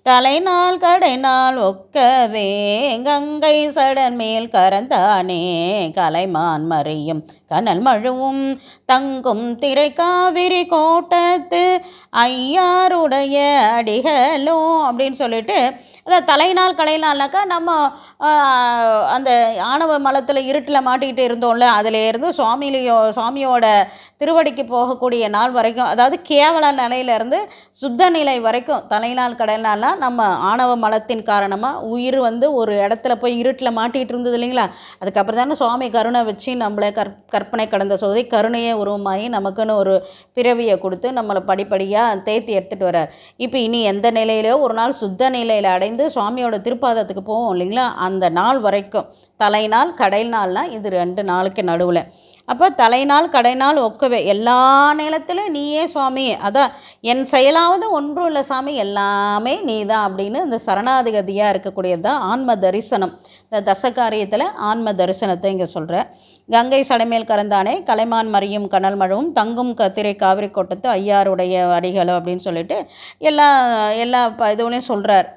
தலைநாள் கடைநாள் ஒக்கவே கங்கை சடன் மேல் கரந்தானே கலைமான் மறியும் கனல் மழுவும் தங்கும் திரை காவிரி கோட்டத்து ஐயாருடைய அடிகளோ அப்படின்னு சொல்லிட்டு அதான் தலைநாள் கடைநாள்னாக்கா நம்ம அந்த ஆணவ மலத்தில் இருட்டில் மாட்டிக்கிட்டு இருந்தோம்ல, அதிலேருந்து சுவாமியிலையோ சுவாமியோட திருவடிக்கு போகக்கூடிய நாள் வரைக்கும், அதாவது கேவல நிலையிலேருந்து சுத்த நிலை வரைக்கும் தலைநாள் கடைநாள்னால் நம்ம ஆணவ மலத்தின் காரணமாக உயிர் வந்து ஒரு இடத்துல போய் இருட்டில் மாட்டிகிட்டு இருந்தது இல்லைங்களா. அதுக்கப்புறம் தானே சுவாமி கருணை வச்சு நம்மளை கற் கற்பனை கடந்த சோதி கருணையே உருவமாகி நமக்குன்னு ஒரு பிறவியை கொடுத்து நம்மளை படிப்படியாக தேத்தி எடுத்துகிட்டு வர்றார். இப்போ இனி எந்த நிலையிலையோ ஒரு நாள் சுத்த நிலையில் அடைந்து சுவாமியோட திருப்பாதத்துக்கு போவோம் இல்லைங்களா. அந்த நாள் வரைக்கும் தலைநாள் கடைநாள்னால் இது ரெண்டு நாளுக்கு நடுவில். அப்போ தலைநாள் கடைநாள் ஒக்கவே எல்லா நேரத்திலும் நீயே சுவாமி, அதான் என் செயலாவது ஒன்றும் இல்லை சாமி, எல்லாமே நீ தான் அப்படின்னு இந்த சரணாதிகதியாக இருக்கக்கூடியது தான் ஆன்ம தரிசனம். இந்த தசகாரியத்தில் ஆன்ம தரிசனத்தை இங்கே சொல்கிற. கங்கை சடைமேல் கறந்தானே கலைமான் மறியும் கனல் மழுவும் தங்கும் கத்திரை காவிரி கோட்டத்து ஐயாருடைய அடிகளோ அப்படின்னு சொல்லிட்டு எல்லா எல்லா இதுவுலையும் சொல்கிறார்.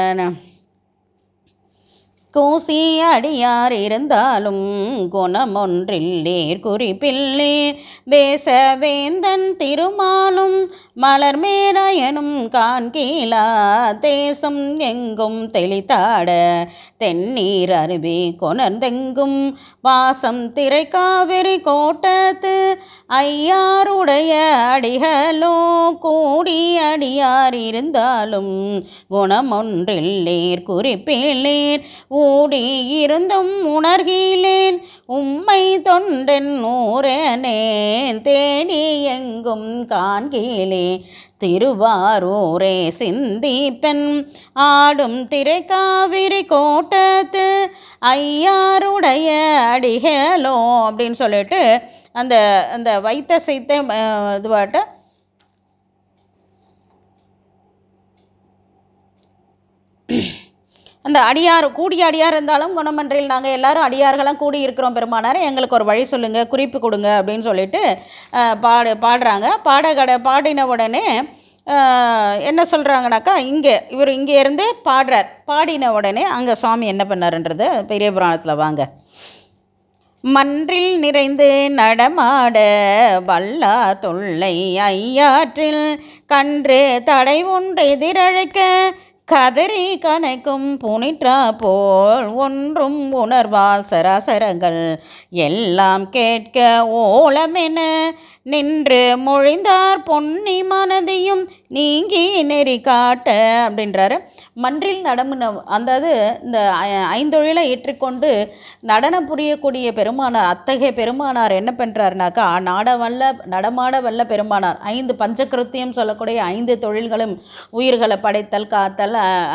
கூசி அடியார் இருந்தாலும் குணமொன்றில்லேர் குறிப்பில்லே தேசவேந்தன் திருமாலும் மலர்மேராயனும் காண்கீழா தேசம் எங்கும் தெளித்தாட தென்னீர் அருவி கொணர்ந்தெங்கும் வாசம் திரை காவிரி கோட்டத்து ஐயாருடைய அடிகளோ கூடி அடியார் இருந்தாலும் குணமொன்றில்லேர் குறிப்பில்லேர் ஊடி இருந்தும் உணர்கிலேன் உம்மை தொண்டன் ஊரனேன் தேடி எங்கும் காண்கிலே திருவாரூரே சிந்திப்பெண் ஆடும் திரை காவிரி கோட்டத்து ஐயாருடைய அடிகளோ அப்படின்னு சொல்லிட்டு அந்த அந்த வைத்த சைத்த இதுவாட்ட அந்த அடியார் கூடிய அடியார் இருந்தாலும் குணமன்றில் நாங்கள் எல்லாரும் அடியார்களாம் கூடி இருக்கிறோம் பெருமானார், எங்களுக்கு ஒரு வழி சொல்லுங்கள், குறிப்பு கொடுங்க அப்படின்னு சொல்லிட்டு பாடு பாடுறாங்க. பாட கடை பாடின உடனே என்ன சொல்கிறாங்கனாக்கா, இங்கே இவர் இங்கே இருந்து பாடுறார். பாடின உடனே அங்கே சுவாமி என்ன பண்ணாருன்றது பெரிய புராணத்தில் வாங்க. மன்றில் நிறைந்து நடமாட வல்லா தொல்லை ஐயாற்றில் கன்று தடை ஒன்று எதிரழைக்க கதறி கணக்கும் புனிற்றா போல் ஒன்றும் உணர்வா சராசரங்கள் எல்லாம் கேட்க ஓலமென நின்று மொழிந்தார் பொன்னி மனதையும் நீங்கி நெறி காட்ட அப்படின்றாரு. மன்றில் நடமுன அதாவது இந்த ஐந்தொழிலை ஏற்றுக்கொண்டு நடனம் புரியக்கூடிய பெருமானார், அத்தகைய பெருமானார் என்ன பண்ணுறாருனாக்கா, நாட வல்ல நடமாட வல்ல பெருமானார் ஐந்து பஞ்சகிருத்தியம் சொல்லக்கூடிய ஐந்து தொழில்களும் உயிர்களை படைத்தல், காத்தல்,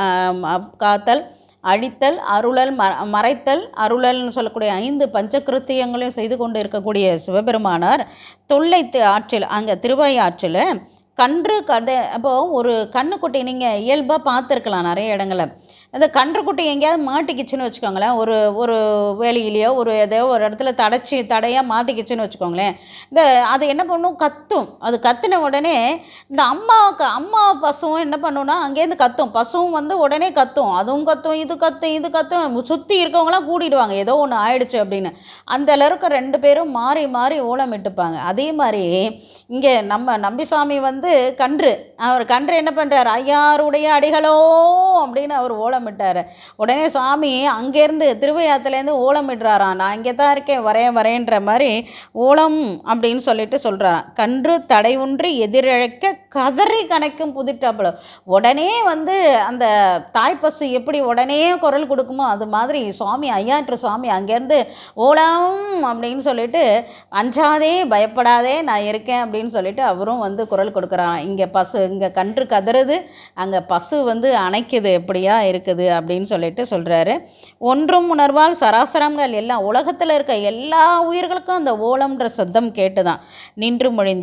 காத்தல், அழித்தல், அருளல், ம மறைத்தல், அருளல்னு சொல்லக்கூடிய ஐந்து பஞ்சகிருத்தியங்களையும் செய்து கொண்டு இருக்கக்கூடிய சிவபெருமானார் தொல்லை ஆற்றில் அங்கே திருவாய் ஆற்றில் கன்று கடை. அப்போது ஒரு கன்றுக்குட்டி நீங்கள் இயல்பாக பார்த்துருக்கலாம் நிறைய இடங்களில். அந்த கன்றுக்குட்டி எங்கேயாவது மாட்டிக்கிச்சுன்னு வச்சுக்கோங்களேன், ஒரு ஒரு வேலியிலையோ ஒரு ஏதோ ஒரு இடத்துல தடைச்சி தடையாக மாட்டிக்கிச்சுன்னு வச்சுக்கோங்களேன், இந்த அது என்ன பண்ணும், கத்தும். அது கத்துன உடனே இந்த அம்மாவுக்கு அம்மா பசுவும் என்ன பண்ணுன்னா அங்கேருந்து கத்தும். பசுவும் வந்து உடனே கத்தும், அதுவும் கத்தும், இது கத்தும், இது கத்தும். சுற்றி இருக்கவங்களாம் கூட்டிடுவாங்க ஏதோ ஒன்று ஆயிடுச்சு அப்படின்னு. அந்த அளவுக்கு ரெண்டு பேரும் மாறி மாறி ஓலமிட்டுப்பாங்க. அதே மாதிரி இங்கே நம்ம நம்பிசாமி வந்து கன்று, அவர் கன்று என்ன பண்ணுறார், ஐயாருடைய அடிகளோ அப்படின்னு அவர் ஓலமிட்டார். உடனே சுவாமி அங்கேருந்து திருவையாத்துலேருந்து ஓலமிடுறாராம், நான் இங்கே தான் இருக்கேன் வரேன் வரேன்ற மாதிரி ஓலம் அப்படின்னு சொல்லிட்டு சொல்கிறாராம். கன்று தடை ஒன்று எதிரழைக்க கதறி கணக்கும் புதிட்டாப்புல உடனே வந்து அந்த தாய்ப்பசு எப்படி உடனே குரல் கொடுக்குமோ அது மாதிரி சுவாமி ஐயாற்று சுவாமி அங்கேருந்து ஓலம் அப்படின்னு சொல்லிட்டு அஞ்சாதே பயப்படாதே நான் இருக்கேன் அப்படின்னு சொல்லிட்டு அவரும் வந்து குரல் கொடுக்குறான். இங்கே பசு இங்கே கன்று கதறுது, அங்கே பசு வந்து அணைக்குது, எப்படியா இருக்குது அப்படின்னு சொல்லிட்டு சொல்கிறாரு. ஒன்றும் உணர்வால் சராசரங்கள் எல்லாம் உலகத்தில் இருக்க எல்லா உயிர்களுக்கும் அந்த ஓலம்ன்ற சத்தம் கேட்டுதான் நின்று மொழிந்தார்.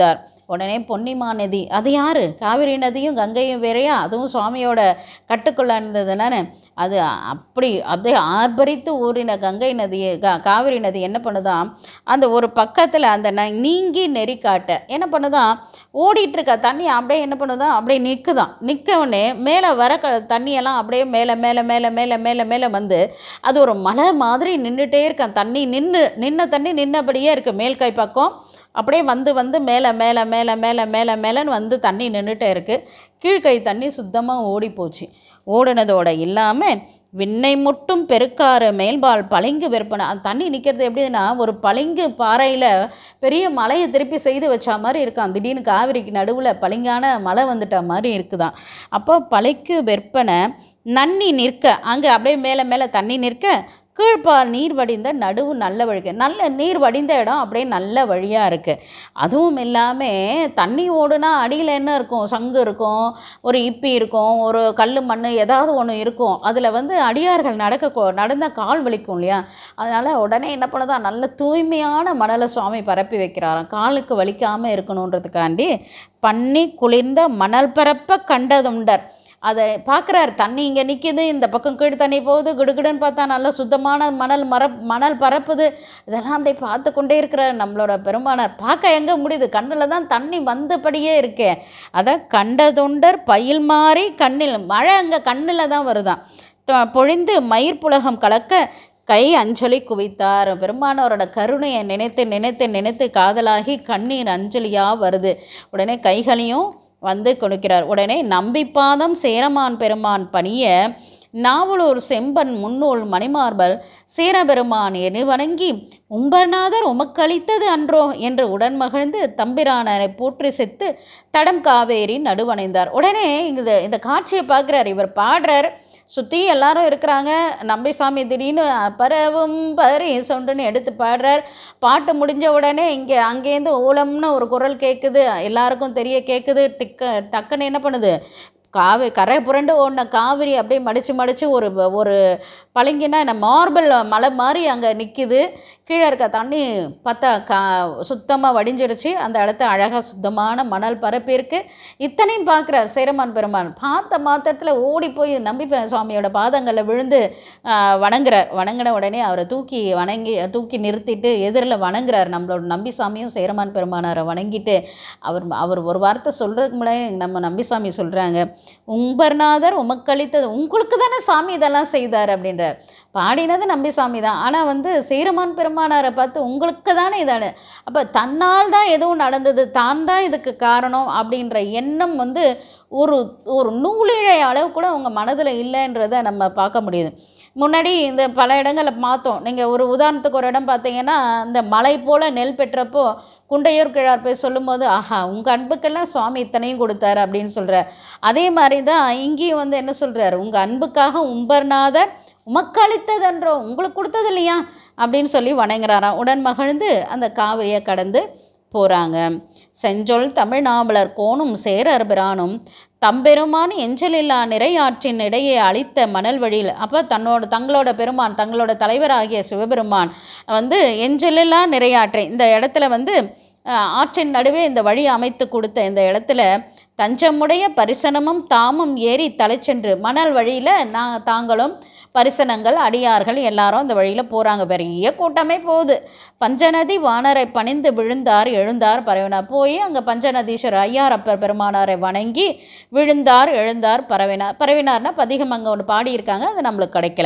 உடனே பொன்னிமா நதி, அது யார்? காவிரி நதியும் கங்கையும் வேறையா? அதுவும் சுவாமியோட கட்டுக்குள்ளே இருந்ததுனால அது அப்படி அப்படியே ஆர்ப்பரித்து ஊறின கங்கை நதியை கா காவிரி நதி என்ன பண்ணுதான், அந்த ஒரு பக்கத்தில் அந்த ந நீங்கி நெறி காட்ட என்ன பண்ணுதான், ஓடிட்டுருக்க தண்ணி அப்படியே என்ன பண்ணுதான், அப்படியே நிற்குதான். நிற்கவுடனே மேலே வர க தண்ணியெல்லாம் அப்படியே மேலே மேலே மேலே மேலே மேலே மேலே வந்து அது ஒரு மலை மாதிரி நின்றுட்டே இருக்கான். தண்ணி நின்று நின்ன தண்ணி நின்னபடியே இருக்குது. மேல்கை பக்கம் அப்படியே வந்து வந்து மேலே மேலே மேலே மேலே மேலே மேலேன்னு வந்து தண்ணி நின்றுட்டே இருக்குது. கீழ்கை தண்ணி சுத்தமாக ஓடி போச்சு. ஓடினதோட இல்லாமல் விண்ணை முட்டும் பெருக்காறு மேல்பால் பளிங்கு விற்பனை. அந்த தண்ணி நிற்கிறது எப்படின்னா, ஒரு பளிங்கு பாறையில் பெரிய மலையை திருப்பி செய்து வச்சா மாதிரி இருக்கான். திடீர்னு காவிரிக்கு நடுவில் பளிங்கான மலை வந்துட்ட மாதிரி இருக்குதான். அப்போ பளிங்கு விற்பனை நன்னி நிற்க, அங்கே அப்படியே மேலே மேலே தண்ணி நிற்க, கீழ்ப்பால் நீர் வடிந்த நடுவு நல்ல வழிக்கு, நல்ல நீர் வடிந்த இடம் அப்படியே நல்ல வழியாக இருக்குது. அதுவும் இல்லாமல் தண்ணி ஓடுனா அடியில் என்ன இருக்கும், சங்கு இருக்கும், ஒரு இப்பி இருக்கும், ஒரு கல் மண் ஏதாவது ஒன்று இருக்கும். அதில் வந்து அடியார்கள் நடக்க நடந்த கால் வலிக்கும் இல்லையா, அதனால் உடனே என்ன பண்ணுதான், நல்ல தூய்மையான மணலை சுவாமி பரப்பி வைக்கிறாராம், காலுக்கு வலிக்காமல் இருக்கணுன்றதுக்காண்டி. பண்ணி குளிர்ந்த மணல் பரப்ப கண்டதுண்டர், அதை பார்க்குறார். தண்ணி இங்கே நிற்கிது, இந்த பக்கம் கீழ் தண்ணி போகுது, கிடுகிடுன்னு பார்த்தா நல்லா சுத்தமான மணல் மர மணல் பரப்புது. இதெல்லாம் அப்படியே பார்த்து கொண்டே இருக்கிறார் நம்மளோட பெருமானார். பார்க்க எங்கே முடியுது, கண்ணில் தான் தண்ணி வந்தபடியே இருக்கே. அதை கண்டதுண்டர் பயில் மாறி கண்ணில், மழை அங்கே கண்ணில் தான் வருதான். பொழிந்து மயிர்ப்புலகம் கலக்க கை அஞ்சலி குவித்தார். பெருமானவரோட கருணையை நினைத்து நினைத்து நினைத்து காதலாகி கண்ணீர் அஞ்சலியாக வருது. உடனே கைகளையும் வந்து கொடுக்கிறார். உடனே நம்பிப்பாதம் சேரமான் பெருமான் பணிய நாவலூர் செம்பன் முன்னூல் மணிமார்பல் சேரபெருமான் என வணங்கி உம்பர்நாதர் உமக்களித்தது அன்றோ என்று உடன் மகிழ்ந்து தம்பிரானரை போற்றி செத்து தடம் காவேரி நடுவணைந்தார். உடனே இந்த இந்த காட்சியை பார்க்குறார். இவர் பாடுறார், சுற்றி எல்லாரும் இருக்கிறாங்க. நம்பிசாமி திடீர்னு பரவும் பரி சொண்டுன்னு எடுத்து பாடுறார். பாட்டு முடிஞ்ச உடனே இங்கே அங்கேருந்து ஓலம்னு ஒரு குரல் கேட்குது, எல்லாருக்கும் தெரிய கேட்குது. டிக்க டக்குன்னு என்ன பண்ணுது, காவிரி கரை புரண்டு ஓடின காவிரி அப்படியே மடித்து மடித்து ஒரு ஒரு பளிங்கினா என்ன மார்பிள் மலை மாதிரி அங்கே நிற்கிது. கீழே இருக்க தண்ணி பார்த்தா கா சுத்தமாக வடிஞ்சிருச்சு. அந்த இடத்த அழகாக சுத்தமான மணல் பரப்பியிருக்கு. இத்தனையும் பார்க்குறார் சேரமான் பெருமான். பார்த்த மாத்திரத்தில் ஓடி போய் நம்பி சுவாமியோட பாதங்களில் விழுந்து வணங்குறார். வணங்கின உடனே அவரை தூக்கி வணங்கி தூக்கி நிறுத்திட்டு எதிரில் வணங்குறார். நம்மளோட நம்பிசாமியும் சேரமான் பெருமானாரை வணங்கிட்டு அவர் அவர் ஒரு வார்த்தை சொல்கிறதுக்கு முன்னாடி நம்ம நம்பிசாமி சொல்கிறாங்க, உம்பர்நாதர் உமக்களித்தது, உங்களுக்கு தானே சாமி இதெல்லாம் செய்தார் அப்படின்ற. பாடினது நம்பிசாமி தான், ஆனால் வந்து சேரமான் பெருமானாரை பார்த்து உங்களுக்கு தானே இதானு. அப்போ தன்னால் தான் எதுவும் நடந்தது, தான் தான் இதுக்கு காரணம் அப்படின்ற எண்ணம் வந்து ஒரு ஒரு நூலிழை அளவு கூட உங்கள் மனதில் இல்லைன்றதை நம்ம பார்க்க முடியுது. முன்னாடி இந்த பல இடங்களில் பார்த்தோம். நீங்கள் ஒரு உதாரணத்துக்கு ஒரு இடம் பார்த்தீங்கன்னா, இந்த மலை போல் நெல் பெற்றப்போ குண்டையூர் கிழார் போய் சொல்லும்போது, ஆஹா உங்கள் அன்புக்கெல்லாம் சுவாமி இத்தனையும் கொடுத்தாரு அப்படின்னு சொல்கிறார். அதே மாதிரி தான் இங்கேயும் வந்து என்ன சொல்கிறார், உங்கள் அன்புக்காக உம்பர்நாதர் உமக்களித்ததன்றோ, உங்களுக்கு கொடுத்தது இல்லையா அப்படின்னு சொல்லி வணங்குறாராம். உடன் மகிழ்ந்து அந்த காவிரியை கடந்து போகிறாங்க. செஞ்சொல் தமிழ்நாவலர் கோணும் சேரர் பிரானும் தம்பெருமான் எஞ்சலில்லா நிறையாற்றின் இடையே அளித்த மணல் வழியில். அப்போ தன்னோட தங்களோட பெருமான் தங்களோட தலைவராகிய சிவபெருமான் வந்து எஞ்சலில்லா நிறையாற்றை இந்த இடத்துல வந்து ஆற்றின் நடுவே இந்த வழி அமைத்து கொடுத்த இந்த இடத்துல தஞ்சமுடைய பரிசனமும் தாமும் ஏறி தலை சென்று மணல் வழியில் நான் தாங்களும் பரிசனங்கள் அடியார்கள் எல்லாரும் அந்த வழியில் போகிறாங்க. பெரிய கூட்டமே போகுது. பஞ்சநதி வானரை பணிந்து விழுந்தார் எழுந்தார் பரவினார். போய் அங்கே பஞ்சநதீஸ்வரர் ஐயாரப்பர் பெருமானாரை வணங்கி விழுந்தார் எழுந்தார் பரவினார். பரவினார்னா பதிகம் அங்கே ஒன்று பாடியிருக்காங்க, அது நம்மளுக்கு கிடைக்கல.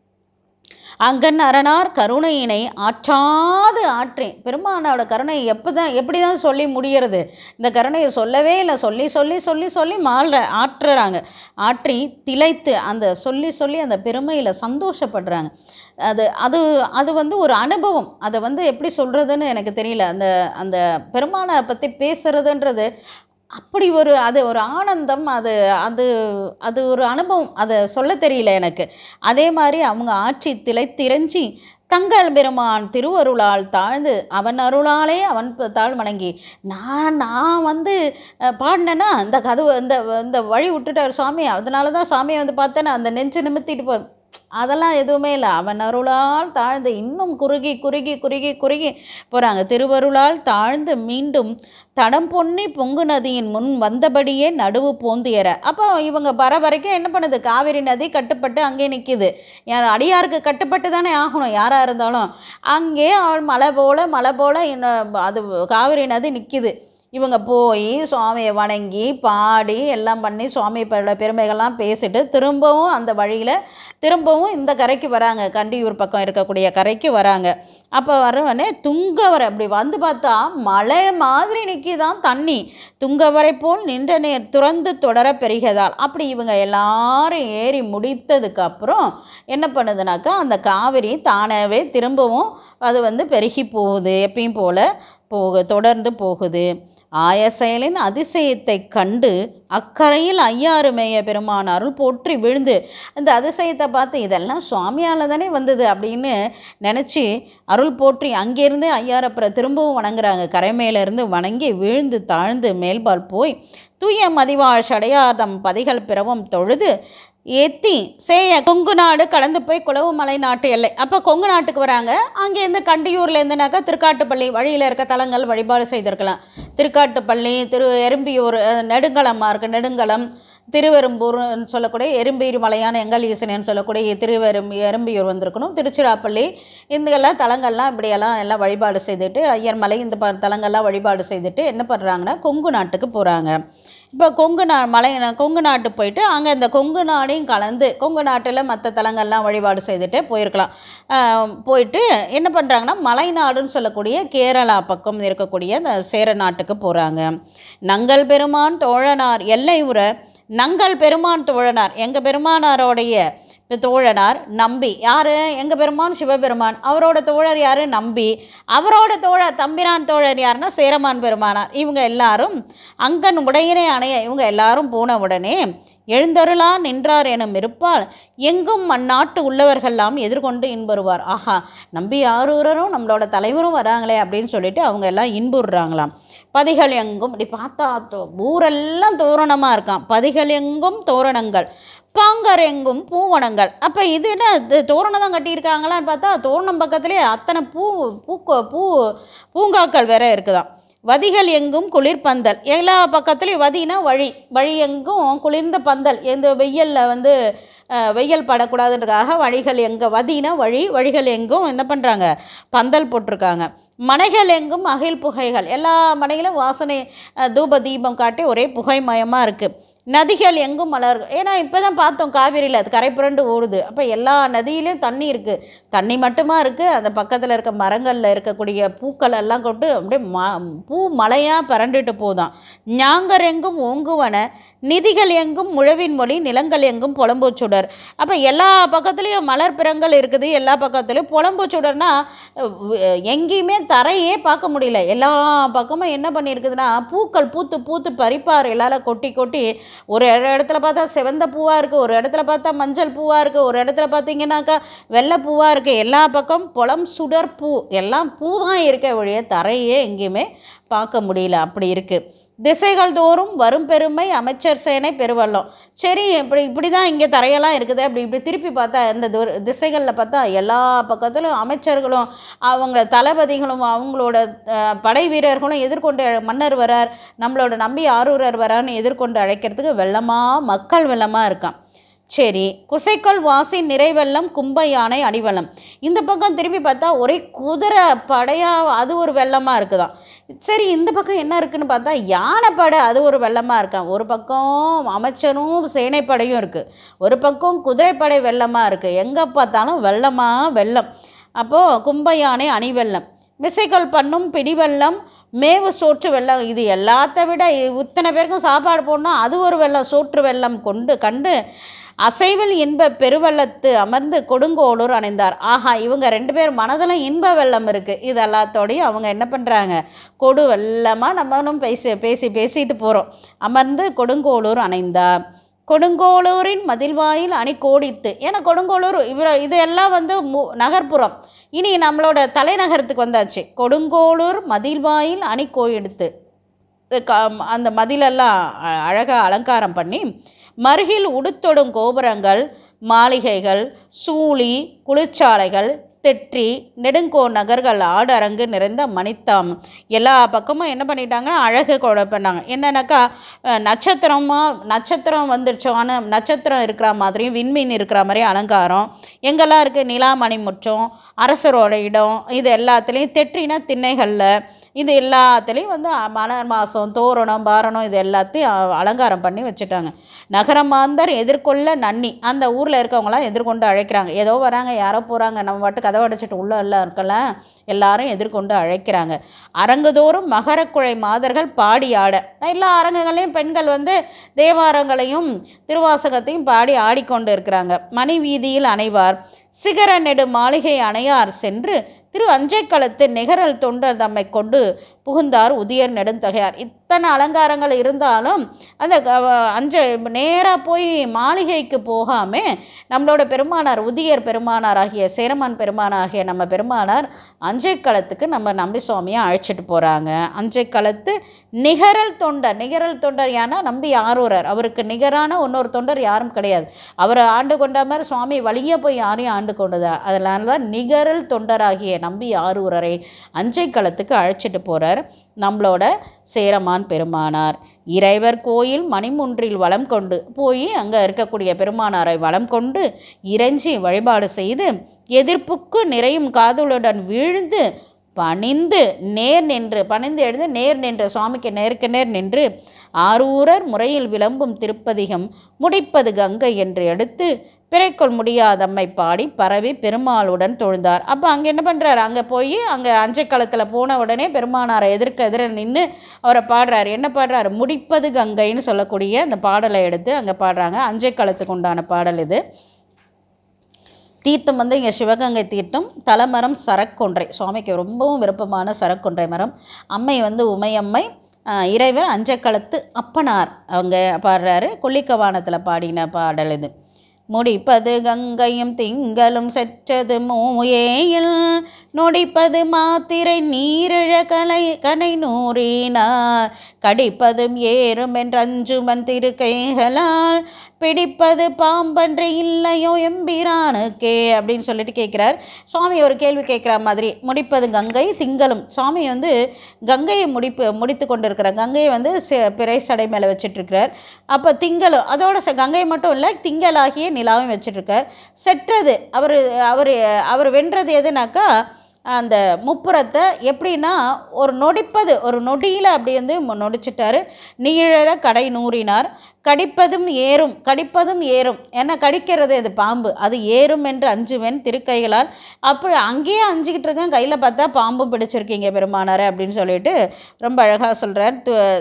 அங்கன் அரணார் கருணையினை ஆற்றாது ஆற்றேன். பெருமானோட கருணையை எப்போ தான் எப்படி தான் சொல்லி முடிகிறது, இந்த கருணையை சொல்லவே இல்லை. சொல்லி சொல்லி சொல்லி சொல்லி மாற ஆற்றுறாங்க. ஆற்றி திளைத்து அந்த சொல்லி சொல்லி அந்த பெருமையில் சந்தோஷப்படுறாங்க. அது அது அது வந்து ஒரு அனுபவம். அதை வந்து எப்படி சொல்கிறதுன்னு எனக்கு தெரியல. அந்த அந்த பெருமானை பற்றி பேசுகிறதுன்றது அப்படி ஒரு அது ஒரு ஆனந்தம். அது அது அது ஒரு அனுபவம். அதை சொல்ல தெரியல எனக்கு. அதே மாதிரி அவங்க ஆட்சி திளைத்திரஞ்சி தங்கள் பெருமான் திருவருளால் தாழ்ந்து அவன் அருளாலே அவன் தாழ் வணங்கி நான் நான் வந்து பாடினேன்னா இந்த கதவு இந்த இந்த வழி விட்டுட்டார் சுவாமி, அதனால தான் சாமியை வந்து பார்த்தேன்னா அந்த நெஞ்சு நிமித்திட்டு போ அதெல்லாம் எதுவுமே இல்லை. அவன் அருளால் தாழ்ந்து இன்னும் குறுகி குறுகி குறுகி குறுகி போகிறாங்க. திருவருளால் தாழ்ந்து மீண்டும் தடம் பொன்னி பொங்கு நதியின் முன் வந்தபடியே நடுவு போந்தியற. அப்போ இவங்க வர வரைக்கும் என்ன பண்ணுது, காவிரி நதி கட்டுப்பட்டு அங்கே நிற்கிது. அடியாருக்கு கட்டுப்பட்டு தானே ஆகணும் யாராக இருந்தாலும். அங்கே அவள் மலை போல் மலை போல் அது காவிரி நதி நிற்கிது. இவங்க போய் சுவாமியை வணங்கி பாடி எல்லாம் பண்ணி சுவாமி பெருமைகள்லாம் பேசிட்டு திரும்பவும் அந்த வழியில் திரும்பவும் இந்த கரைக்கு வராங்க, கண்டியூர் பக்கம் இருக்கக்கூடிய கரைக்கு வராங்க. அப்போ வரவனே துங்கவரை அப்படி வந்து பார்த்தா மலை மாதிரி நிற்கிதான் தண்ணி. துங்கவரை போல் நின்ற நேர் துறந்து தொடர பெருகதால். அப்படி இவங்க எல்லாரும் ஏறி முடித்ததுக்கப்புறம் என்ன பண்ணுதுனாக்கா அந்த காவிரி தானாகவே திரும்பவும் அது வந்து பெருகி போகுது, எப்பயும் போல் போக தொடர்ந்து போகுது. ஆய செயலின் அதிசயத்தை கண்டு அக்கரையில் ஐயாறு மேய பெருமான் அருள் போற்றி விழுந்து, அந்த அதிசயத்தை பார்த்து இதெல்லாம் சுவாமியால் தானே வந்தது அப்படின்னு நினச்சி அருள் போற்றி அங்கேருந்து ஐயாரப்புற திரும்பவும் வணங்குறாங்க. கரை மேலேருந்து வணங்கி விழுந்து தாழ்ந்து மேல்பால் போய் தூய மதிவாழ் சடையாதம் பதிகள் பிறவும் தொழுது ஏத்தி சேய கொங்கு நாடு கடந்து போய் குளவு மலை நாட்டு எல்லை. அப்போ கொங்கு நாட்டுக்கு வராங்க. அங்கேருந்து கண்டியூர்லேருந்துனாக்கா திருக்காட்டுப்பள்ளி வழியில் இருக்க தலங்கள் வழிபாடு செய்திருக்கலாம். திருக்காட்டுப்பள்ளி, திரு எறும்பியூர், நெடுங்கலமாக இருக்குது நெடுங்கலம், திருவெரும்பூர்னு சொல்லக்கூடிய எறும்பீர் மலையான எங்கள் ஈசனேன்னு சொல்லக்கூடிய திருவெரும் எறும்பியூர் வந்திருக்கணும். திருச்சிராப்பள்ளி, இந்தெல்லாம் தலங்கள்லாம் இப்படியெல்லாம் எல்லாம் வழிபாடு செய்துட்டு ஐயர் மலை இந்த ப தலங்கள்லாம் வழிபாடு செய்துட்டு என்ன பண்ணுறாங்கன்னா கொங்கு நாட்டுக்கு போகிறாங்க. இப்போ கொங்கு நா மலை கொங்கு நாட்டு போயிட்டு அங்கே இந்த கொங்கு நாடையும் கலந்து கொங்கு நாட்டில் மற்ற தலங்கள்லாம் வழிபாடு செய்துட்டு போயிருக்கலாம். போயிட்டு என்ன பண்ணுறாங்கன்னா மலைநாடுன்னு சொல்லக்கூடிய கேரளா பக்கம் இருக்கக்கூடிய இந்த சேர நாட்டுக்கு போகிறாங்க. நங்கள் பெருமான் தோழனார் எல்லை உற நங்கள் பெருமான் தோழனார் எங்கள் பெருமானாரோடைய தோழனார் நம்பி. யார்? எங்கள் பெருமான் சிவபெருமான். அவரோட தோழர் யார்? நம்பி. அவரோட தோழர் தம்பிரான் தோழர் யாருன்னா சேரமான் பெருமானார். இவங்க எல்லாரும் அங்கன் உடையினை அணைய இவங்க எல்லாரும் போன உடனே எழுந்தருளா நின்றார் எனும் இருப்பால் எங்கும் அந்நாட்டு உள்ளவர்கள்லாம் எதிர்கொண்டு இன்புறுவார். ஆஹா, நம்பி ஆரூரரும் நம்மளோட தலைவரும் வராங்களே அப்படின்னு சொல்லிட்டு அவங்க எல்லாம் இன்புறுறாங்களாம். பதிகள் எங்கும் இப்படி பார்த்தா ஊரெல்லாம் தோரணமாக இருக்கான். பதிகள் எங்கும் தோரணங்கள், பாங்கர் எங்கும் பூவனங்கள். அப்போ இது என்ன தோரணம் தான் கட்டியிருக்காங்களான்னு பார்த்தா தோரணம் பக்கத்துலேயே அத்தனை பூ பூக்கோ பூ பூங்காக்கள் வேற இருக்குதான். வதிகள் எங்கும் குளிர்பந்தல், எல்லா பக்கத்துலேயும் வதினா வழி, வழி எங்கும் குளிர்ந்த பந்தல், எந்த வெயிலில் வந்து வெயில் படக்கூடாதுன்றதுக்காக வழிகள் எங்கே வதினா வழி, வழிகள் எங்கும் என்ன பண்ணுறாங்க பந்தல் போட்டிருக்காங்க. மனைகள் எங்கும் அகில் புகைகள், எல்லா மனைகளும் வாசனை தூப தீபம் காட்டி ஒரே புகைமயமாக இருக்குது. நதிகள் எங்கும் மலர்கள், ஏன்னா இப்போ தான் பார்த்தோம் காவிரியில் அது கரை புரண்டு ஓடுது. அப்போ எல்லா நதியிலையும் தண்ணி இருக்குது. தண்ணி மட்டுமா இருக்குது, அந்த பக்கத்தில் இருக்க மரங்களில் இருக்கக்கூடிய பூக்கள் எல்லாம் கொண்டு அப்படியே ம பூ மலையாக பரண்டுட்டு போதான். ஞாங்கர் எங்கும் ஓங்குவன நிதிகள் எங்கும் முழவின் மொழி நிலங்கள் எங்கும் புலம்பூச்சுடர். அப்போ எல்லா பக்கத்துலேயும் மலர் பிறங்கள் இருக்குது, எல்லா பக்கத்துலேயும் புலம்பூச்சுடர்னா எங்கேயுமே தரையே பார்க்க முடியல. எல்லா பக்கமும் என்ன பண்ணியிருக்குதுன்னா பூக்கள் பூத்து பூத்து பறிப்பார் எல்லாரும் கொட்டி கொட்டி. ஒரு இடத்துல பார்த்தா செவந்த பூவாக இருக்குது, ஒரு இடத்துல பார்த்தா மஞ்சள் பூவாக இருக்குது, ஒரு இடத்துல பார்த்தீங்கன்னாக்கா வெள்ளை பூவாக இருக்குது. எல்லா பக்கம் புலம் சுடர் பூ, எல்லாம் பூ தான் இருக்க ஒழிய தரையே எங்கேயுமே பார்க்க முடியல, அப்படி இருக்குது. திசைகள் தோறும் வரும் பெருமை அமைச்சர் சேனை பெருவள்ளம். சரி, இப்படி இப்படி தான் இங்கே தரையெல்லாம் இருக்குது. அப்படி இப்படி திருப்பி பார்த்தா இந்த திசைகளில் பார்த்தா எல்லா பக்கத்திலும் அமைச்சர்களும் அவங்க தளபதிகளும் அவங்களோட படை வீரர்களும் எதிர்கொண்டு மன்னர் வரார், நம்மளோட நம்பி ஆரூரர் வரான்னு எதிர்கொண்டு அழைக்கிறதுக்கு வெள்ளமாக மக்கள் வெள்ளமாக இருக்கான். சரி, குசைக்கல் வாசி நிறைவெல்லம் கும்ப யானை அடிவெல்லம். இந்த பக்கம் திருப்பி பார்த்தா ஒரே குதிரை படையாக அது ஒரு வெள்ளமாக இருக்குதான். சரி, இந்த பக்கம் என்ன இருக்குதுன்னு பார்த்தா யானை படை அது ஒரு வெள்ளமாக இருக்கான். ஒரு பக்கம் அமைச்சரும் சேனைப்படையும் இருக்குது, ஒரு பக்கம் குதிரைப்படை வெள்ளமாக இருக்குது. எங்கே பார்த்தாலும் வெள்ளமாக வெள்ளம். அப்போது கும்ப யானை அணிவெல்லம், விசைகள் பண்ணும் பிடிவெல்லம், மேவு சோற்று வெள்ளம். இது எல்லாத்த விட இத்தனை பேருக்கும் சாப்பாடு போடணும், அது ஒரு வெள்ளம் சோற்று வெள்ளம் கொண்டு கண்டு அசைவில் இன்ப பெருவெள்ளத்து அமர்ந்து கொடுங்கோளூர் அணைந்தார். ஆஹா, இவங்க ரெண்டு பேர் மனதில் இன்ப வெள்ளம் இருக்குது. இது எல்லாத்தோடையும் அவங்க என்ன பண்ணுறாங்க, கொடு வெள்ளமாக நம்மளும் பேசி பேசி பேசிட்டு போகிறோம். அமர்ந்து கொடுங்கோளூர் அணைந்தார். கொடுங்கோளூரின் மதில்வாயில் அணி கோடித்து, ஏன்னா கொடுங்கோளூர் இவ்வளோ இது எல்லாம் வந்து மு நகர்ப்புறம். இனி நம்மளோட தலைநகரத்துக்கு வந்தாச்சு. கொடுங்கோளூர் மதில்வாயில் அணி கோடித்து அந்த மதிலெல்லாம் அழகாக அலங்காரம் பண்ணி மருகில் உடுத்தொடும் கோபுரங்கள், மாளிகைகள், சூளி, குளிர்ச்சாலைகள், தெற்றி, நெடுங்கோ நகர்கள், ஆடரங்கு நிறைந்த மணித்தாம். எல்லா பக்கமும் என்ன பண்ணிட்டாங்கன்னா அழகு கொடை பண்ணாங்க. என்னன்னாக்கா நட்சத்திரமாக நட்சத்திரம் வந்துருச்சோன்னு நட்சத்திரம் இருக்கிற மாதிரியும் விண்மீன் இருக்கிற மாதிரி அலங்காரம் எங்கெல்லாம் இருக்குது. நிலாமணி முற்றம், அரசரோட இடம், இது எல்லாத்துலேயும் தெற்றினா திண்ணைகளில், இது எல்லாத்துலேயும் வந்து மலர் மாதம் தோரணம் பாரணம் இது எல்லாத்தையும் அலங்காரம் பண்ணி வச்சுட்டாங்க. நகரமாந்தர் எதிர்கொள்ள நன்னி, அந்த ஊரில் இருக்கவங்களாம் எதிர்கொண்டு அழைக்கிறாங்க. ஏதோ வராங்க, யாரோ போகிறாங்க, நம்ம பாட்டு கதவை அடைச்சிட்டு உள்ள எல்லாம் இருக்கலாம், எல்லாரும் எதிர்கொண்டு அழைக்கிறாங்க. அரங்குதோறும் மகரக்குழை மாதர்கள் பாடி ஆட, எல்லா அரங்குகளையும் பெண்கள் வந்து தேவாரங்களையும் திருவாசகத்தையும் பாடி ஆடிக்கொண்டு இருக்கிறாங்க. மணி வீதியில் அணைவார், சிகர நெடு மாளிகை அணையார் சென்று திரு அஞ்சைக்களத்து நிகரல் தொண்டர் தம்மை கொண்டு புகுந்தார் உதியர் நெடுந்தகையார். இத்தனை அலங்காரங்கள் இருந்தாலும் அந்த அஞ்சை நேராக போய் மாளிகைக்கு போகாமல் நம்மளோட பெருமானார் உதியர் பெருமானார் ஆகிய சேரமான் பெருமானார் ஆகிய நம்ம பெருமானார் அஞ்சைக்களத்துக்கு நம்ம நம்பி சுவாமியை அழைச்சிட்டு போகிறாங்க. அஞ்சைக்களத்து நிகரல் தொண்டர், நிகரல் தொண்டர் யானா நம்பி ஆரூரர், அவருக்கு நிகரான இன்னொரு தொண்டர் யாரும் கிடையாது. அவரை ஆண்டு கொண்ட மாதிரி சுவாமி வழியே போய் யாரையும் ஆண்டு கொண்டதா, அதனால தான் நிகரல் தொண்டராகிய நம்பி ஆரூரரை அஞ்சைக்களத்துக்கு அழைச்சிட்டு போகிறார் நம்மளோட சேரமான் பெருமானார். இறைவர் கோயில் மணிமுன்றில் வலம் கொண்டு போய் அங்கே இருக்கக்கூடிய பெருமானாரை வலம் கொண்டு இறைஞ்சி வழிபாடு செய்து எதிர்ப்புக்கு நிறையும் காதலுடன் வீழ்ந்து பணிந்து நேர் நின்று பணிந்து எழுந்து நேர் நின்று சுவாமிக்கு நேருக்கு நேர் நின்று ஆரூரர் முறையில் விளம்பும் திருப்பதிகம் முடிப்பது கங்கை என்று எடுத்து பிறைக்கொள் முடியாதம்மை பாடி பரவி பெருமாளுடன் தொழுந்தார். அப்போ அங்கே என்ன பண்ணுறாரு, அங்கே போய் அங்கே அஞ்சைக்களத்தில் போன உடனே பெருமானாரை எதிர்க்க எதிர நின்று அவரை பாடுறாரு. என்ன பாடுறாரு, முடிப்பது கங்கைன்னு சொல்லக்கூடிய அந்த பாடலை எடுத்து அங்கே பாடுறாங்க. அஞ்சைக்களத்துக்கு உண்டான பாடல் இது. தீர்த்தம் வந்து இங்கே சிவகங்கை தீர்த்தம். தலைமரம் சரக்கொன்றை, சுவாமிக்கு ரொம்பவும் விருப்பமான சரக்கொன்றை மரம். அம்மை வந்து உமையம்மை, இறைவர் அஞ்சைக்களத்து அப்பனார் அவங்க பாடுறாரு. கொல்லிக்கவானத்தில் பாடின பாடல் இது. முடிப்பது கங்கையும் திங்களும் செற்றது மூயேயில் நொடிப்பது மாத்திரை நீரிழ கலை கனை நூறினார் கடிப்பதும் ஏறும் என்றஞ்சுமன் திருக்கைகளால் பிடிப்பது பாம்பன்று இல்லையோ எம்பிரானுக்கே அப்படின்னு சொல்லிட்டு கேட்குறார். சுவாமி ஒரு கேள்வி கேட்குற மாதிரி, முடிப்பது கங்கை திங்களும், சுவாமி வந்து கங்கையை முடிப்பு முடித்து கொண்டு இருக்கிறார். கங்கையை வந்து பிறை சடை மேலே வச்சிட்ருக்கிறார். அப்போ திங்களும் அதோட கங்கை மட்டும் இல்லை, திங்களாகிய நிலாவும் வச்சிட்ருக்கார். செற்றது அவர் அவர் அவர் வென்றது எதுனாக்கா அந்த முப்புறத்தை எப்படின்னா ஒரு நொடிப்பது ஒரு நொடியில் அப்படி வந்து நொடிச்சிட்டார். நீழற கடை நூறினார். கடிப்பதும் ஏறும், கடிப்பதும் ஏறும், ஏன்னா கடிக்கிறது அது பாம்பு, அது ஏறும் என்று அஞ்சுவேன் திருக்கைகளால். அப்படி அங்கேயே அஞ்சிக்கிட்டு இருக்கேன், கையில் பார்த்தா பாம்பும் பிடிச்சிருக்கீங்க பெருமானார் அப்படின்னு சொல்லிட்டு ரொம்ப அழகாக சொல்கிறார்.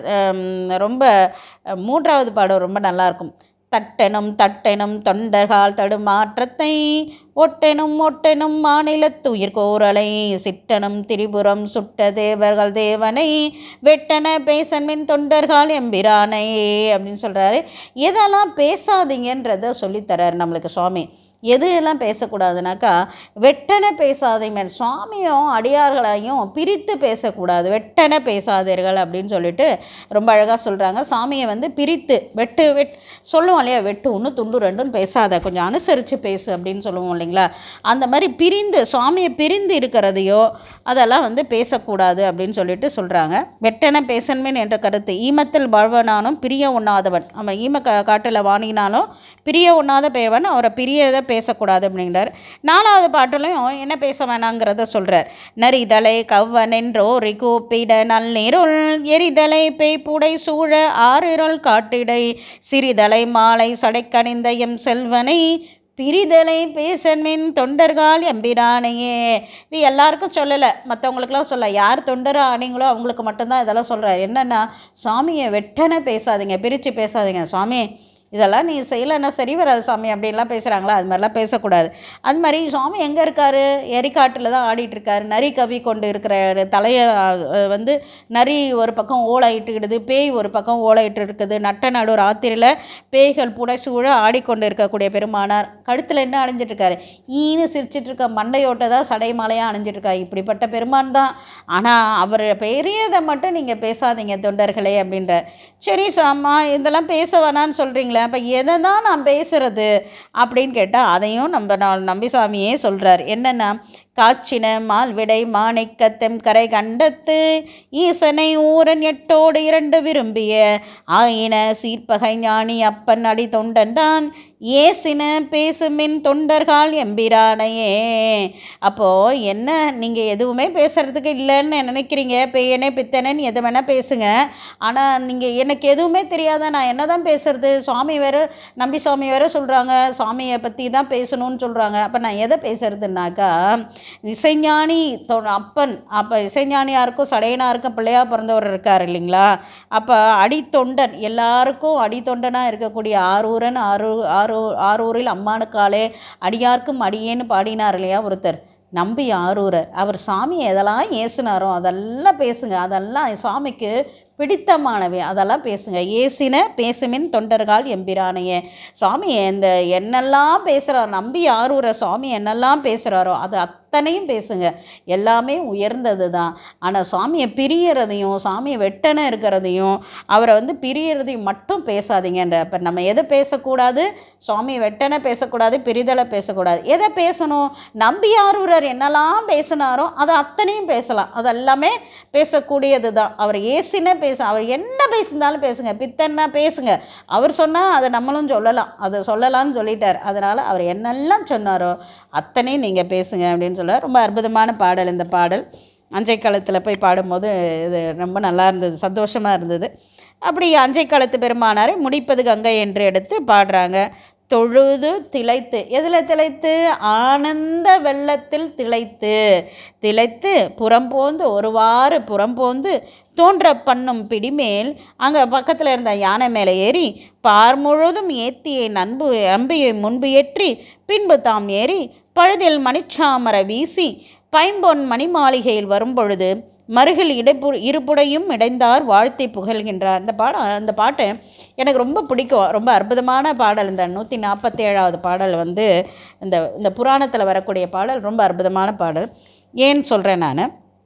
ரொம்ப மூன்றாவது பாடம் ரொம்ப நல்லாயிருக்கும். தட்டெனும் தட்டெனும் தொண்டர்கால் தடுமாற்றத்தை ஒட்டெனும் ஒட்டெனும் மாநிலத்து உயிர்கோரலை சிட்டனும் திரிபுரம் சுட்ட தேவர்கள் தேவனை வெட்டன பேசன்மின் தொண்டர்கால் எம்பிரானை அப்படின்னு சொல்கிறாரு. எதெல்லாம் பேசாதீங்கன்றதை சொல்லித்தரார் நம்மளுக்கு சுவாமி. எது எல்லாம் பேசக்கூடாதுனாக்கா வெட்டனை பேசாதீங்க, சுவாமியும் அடியார்களையும் பிரித்து பேசக்கூடாது, வெட்டனை பேசாதீர்கள் அப்படின்னு சொல்லிட்டு ரொம்ப அழகாக சொல்கிறாங்க. சாமியை வந்து பிரித்து வெட்டு வெட் சொல்லுவோம் இல்லையா, வெட்டு ஒன்று துண்டு ரெண்டுன்னு பேசாத, கொஞ்சம் அனுசரித்து பேசு அப்படின்னு சொல்லுவோம் இல்லைங்களா. அந்த மாதிரி பிரிந்து சுவாமியை பிரிந்து இருக்கிறதையோ அதெல்லாம் வந்து பேசக்கூடாது அப்படின்னு சொல்லிட்டு சொல்கிறாங்க. வெட்டனை பேசன்மேன் என்ற கருத்து, ஈமத்தில் வாழ்வனானும் பிரிய உண்ணாதவன், அவன் ஈம கா காட்டில் வாங்கினாலும் பிரிய உண்ணாத பெயர்வன், அவரை பிரியதை பேசக்கூடாது அப்படிங்கிறார். நாலாவது பாட்டிலையும் என்ன பேச வேணாங்கிறத சொல்கிறார். நரிதலை கவ்வனென்றோ ரிகூப்பிட நல்நீருள் எரிதலை பேய்ப்புடை சூழ ஆறிருள் காட்டிடை சிறிதலை மாலை சடைக்கணிந்த எம் செல்வனை பிரிதலை பேசன்மின் தொண்டர்கால் எம்பிரானையே. இது எல்லாருக்கும் சொல்லலை, மற்றவங்களுக்கெல்லாம் சொல்ல, யார் தொண்டரா ஆனீங்களோ அவங்களுக்கு மட்டும்தான் இதெல்லாம் சொல்கிறார். என்னென்னா சுவாமியை வெட்டனை பேசாதீங்க, பிரித்து பேசாதீங்க, சுவாமி இதெல்லாம் நீ செய்யலைன்னா சரி வராது சாமி அப்படின்லாம் பேசுகிறாங்களா, அது மாதிரிலாம் பேசக்கூடாது. அது மாதிரி சுவாமி எங்கே இருக்கார், எரிக்காட்டில் தான் ஆடிட்டுருக்காரு. நரி கவி கொண்டு இருக்கிற தலையை வந்து நரி ஒரு பக்கம் ஓலையிட்டுக்கிடுது, பேய் ஒரு பக்கம் ஓலையிட்டு இருக்குது. நட்ட நடு ராத்திரியில் பேய்கள் புடைசூழ ஆடிக்கொண்டு இருக்கக்கூடிய பெருமானார் கழுத்தில் என்ன அணிஞ்சிட்ருக்காரு, ஈன்னு சிரிச்சிட்ருக்க மண்டையோட்டை தான் சடை மாலையாக அணிஞ்சிட்ருக்காரு. இப்படிப்பட்ட பெருமான் தான், ஆனால் அவர் பெரியதை மட்டும் நீங்கள் பேசாதீங்க தொண்டர்களே அப்படின்ற. சரி சாமா இதெல்லாம் பேச வேணான்னு சொல்கிறீங்களே, பேசுங்களேன். அப்போ எதை தான் நான் பேசுகிறது அப்படின்னு கேட்டால் அதையும் நம்ம நான் நம்பிசாமியே சொல்கிறார். என்னென்னா, காச்சின மால்விடை மாணிக்கத்தெம் கரை கண்டத்து ஈசனை ஊரன் எட்டோடு இரண்டு விரும்பிய ஆயின சீர்ப்பகை ஞானி அப்பன் அடி தொண்டன் தான் ஏசின பேசுமின் தொண்டர்கள் எம்பிரானையே. அப்போது என்ன, நீங்கள் எதுவுமே பேசுகிறதுக்கு இல்லைன்னு நினைக்கிறீங்க, பேயனே பித்தனேன்னு எது வேணால் பேசுங்க, ஆனால் நீங்கள் எனக்கு எதுவுமே தெரியாத நான் என்ன தான் பேசுகிறது, சுவாமி வேறு நம்பி சுவாமி வேறு சொல்கிறாங்க சுவாமியை பற்றி தான் பேசணும்னு சொல்கிறாங்க, அப்போ நான் எதை பேசுகிறதுனாக்கா, இசைஞானி தொ அப்பன் அப்போ இசைஞானியாருக்கும் சடையனாருக்கும் பிள்ளையாக பிறந்தவர் இருக்கார் இல்லைங்களா, அப்போ அடித்தொண்டன் எல்லாருக்கும் அடித்தொண்டனாக இருக்கக்கூடிய ஆரூரன் ஆரூ ஆரூ ஆரூரில் அம்மானுக்காலே அடியார்க்கும் அடியேன்னு பாடினார் இல்லையா ஒருத்தர், நம்பி ஆரூரர். அவர் சாமி எதெல்லாம் ஏசுனாரோ அதெல்லாம் பேசுங்க, அதெல்லாம் சாமிக்கு பிடித்தமானவை, அதெல்லாம் பேசுங்க. ஏசின பேசுமின் தொண்டர்கள் எம்பிரானையே. சுவாமி இந்த என்னெல்லாம் பேசுகிறாரோ, நம்பி ஆரூர சுவாமி என்னெல்லாம் பேசுகிறாரோ அது அத்தனையும் பேசுங்க, எல்லாமே உயர்ந்தது தான். ஆனால் சுவாமியை பிரியறதையும் சுவாமியை வெட்டனை இருக்கிறதையும் அவரை வந்து பிரியறதையும் மட்டும் பேசாதீங்கன்ற. இப்போ நம்ம எதை பேசக்கூடாது, சுவாமியை வெட்டனை பேசக்கூடாது, பிரிதலை பேசக்கூடாது. எதை பேசணும், நம்பி ஆரூரர் என்னெல்லாம் பேசினாரோ அது அத்தனையும் பேசலாம், அது எல்லாமே பேசக்கூடியது தான். அவர் ஏசின பேச, அவர் என்ன பேசினாலும் பேசுங்க, பித்தன்னா பேசுங்க, அவர் சொன்னால் அதை நம்மளும் சொல்லலாம், அதை சொல்லலாம்னு சொல்லிட்டார். அதனால் அவர் என்னெல்லாம் சொன்னாரோ அத்தனையும் நீங்கள் பேசுங்க அப்படின்னு சொல்ல. ரொம்ப அற்புதமான பாடல் இந்த பாடல். அஞ்சை காலத்தில் போய் பாடும்போது இது ரொம்ப நல்லா இருந்தது, சந்தோஷமாக இருந்தது. அப்படி அஞ்சை காலத்து பெருமானாரை முடிப்பது கங்கை என்று எடுத்து பாடுறாங்க. தொழுது திளைத்து, எதில் திளைத்து, ஆனந்த வெள்ளத்தில் திளைத்து திளைத்து புறம்போந்து ஒருவாறு புறம்போந்து தோன்ற பண்ணும் பிடிமேல் அங்கே பக்கத்தில் இருந்த யானை மேலே ஏறி பார் முழுதும் ஏத்தியை நண்பு அம்பியை முன்பு ஏற்றி பின்பு தாம் ஏறி பழுதில் மணிச்சாமர வீசி பைம்பொன் மணி மாளிகையில் வரும்பொழுது மருகில் இடைப்பு இருப்புடையும் இடைந்தார் வாழ்த்தி புகழ்கின்றார். இந்த பாடம் அந்த பாட்டு எனக்கு ரொம்ப பிடிக்கும், ரொம்ப அற்புதமான பாடல். இந்த நூற்றி நாற்பத்தி ஏழாவது பாடல் வந்து இந்த இந்த புராணத்தில் வரக்கூடிய பாடல் ரொம்ப அற்புதமான பாடல். ஏன்னு சொல்கிறேன், நான்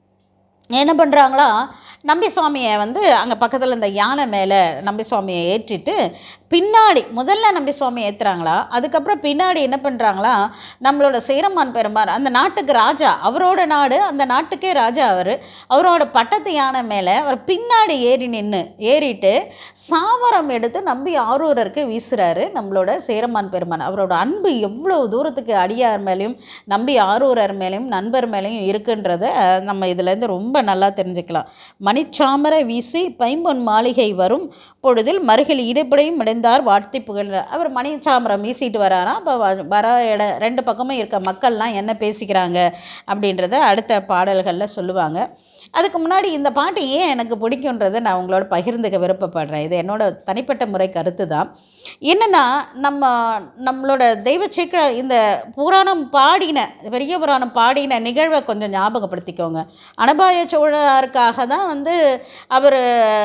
என்ன பண்ணுறாங்களா, நம்பி சுவாமியை வந்து அங்கே பக்கத்தில் இந்த யானை மேலே நம்பி சுவாமியை ஏற்றிட்டு பின்னாடி முதல்ல நம்பி சுவாமியை ஏற்றுறாங்களா, அதுக்கப்புறம் பின்னாடி என்ன பண்ணுறாங்களா, நம்மளோட சேரமான் பெருமாள் அந்த நாட்டுக்கு ராஜா, அவரோட நாடு அந்த நாட்டுக்கே ராஜா, அவர் அவரோட பட்டத்து யானை மேலே அவர் பின்னாடி ஏறி நின்று ஏறிட்டு சாவரம் எடுத்து நம்பி ஆரூரருக்கு வீசுகிறாரு நம்மளோட சேரமான் பெருமான். அவரோட அன்பு எவ்வளோ தூரத்துக்கு அடியார் மேலேயும் நம்பி ஆரூரர் மேலேயும் நண்பர் மேலேயும் இருக்குன்றத நம்ம இதுலேருந்து ரொம்ப நல்லா தெரிஞ்சுக்கலாம். மணிச்சாமரை வீசி பைம்பொன் மாளிகை வரும் பொழுதில் மருகில் ஈடுபடையும் இடைந்தார் வாழ்த்தி புகழ்ந்தார். அவர் மணிச்சாமரம் வீசிட்டு வராராம். அப்போ வர இட ரெண்டு பக்கமும் இருக்க மக்கள்லாம் என்ன பேசிக்கிறாங்க அப்படின்றத அடுத்த பாடல்களில் சொல்லுவாங்க. அதுக்கு முன்னாடி இந்த பாட்டு ஏன் எனக்கு பிடிக்குன்றதை நான் உங்களோட பகிர்ந்துக்க விருப்பப்படுறேன். இது என்னோட தனிப்பட்ட முறை கருத்து தான். என்னென்னா, நம்ம நம்மளோட தெய்வ சீக்கிர இந்த புராணம் பாடின பெரிய புராணம் பாடின நிகழ்வை கொஞ்சம் ஞாபகப்படுத்திக்கோங்க. அனபாய சோழருக்காக தான் வந்து அவர்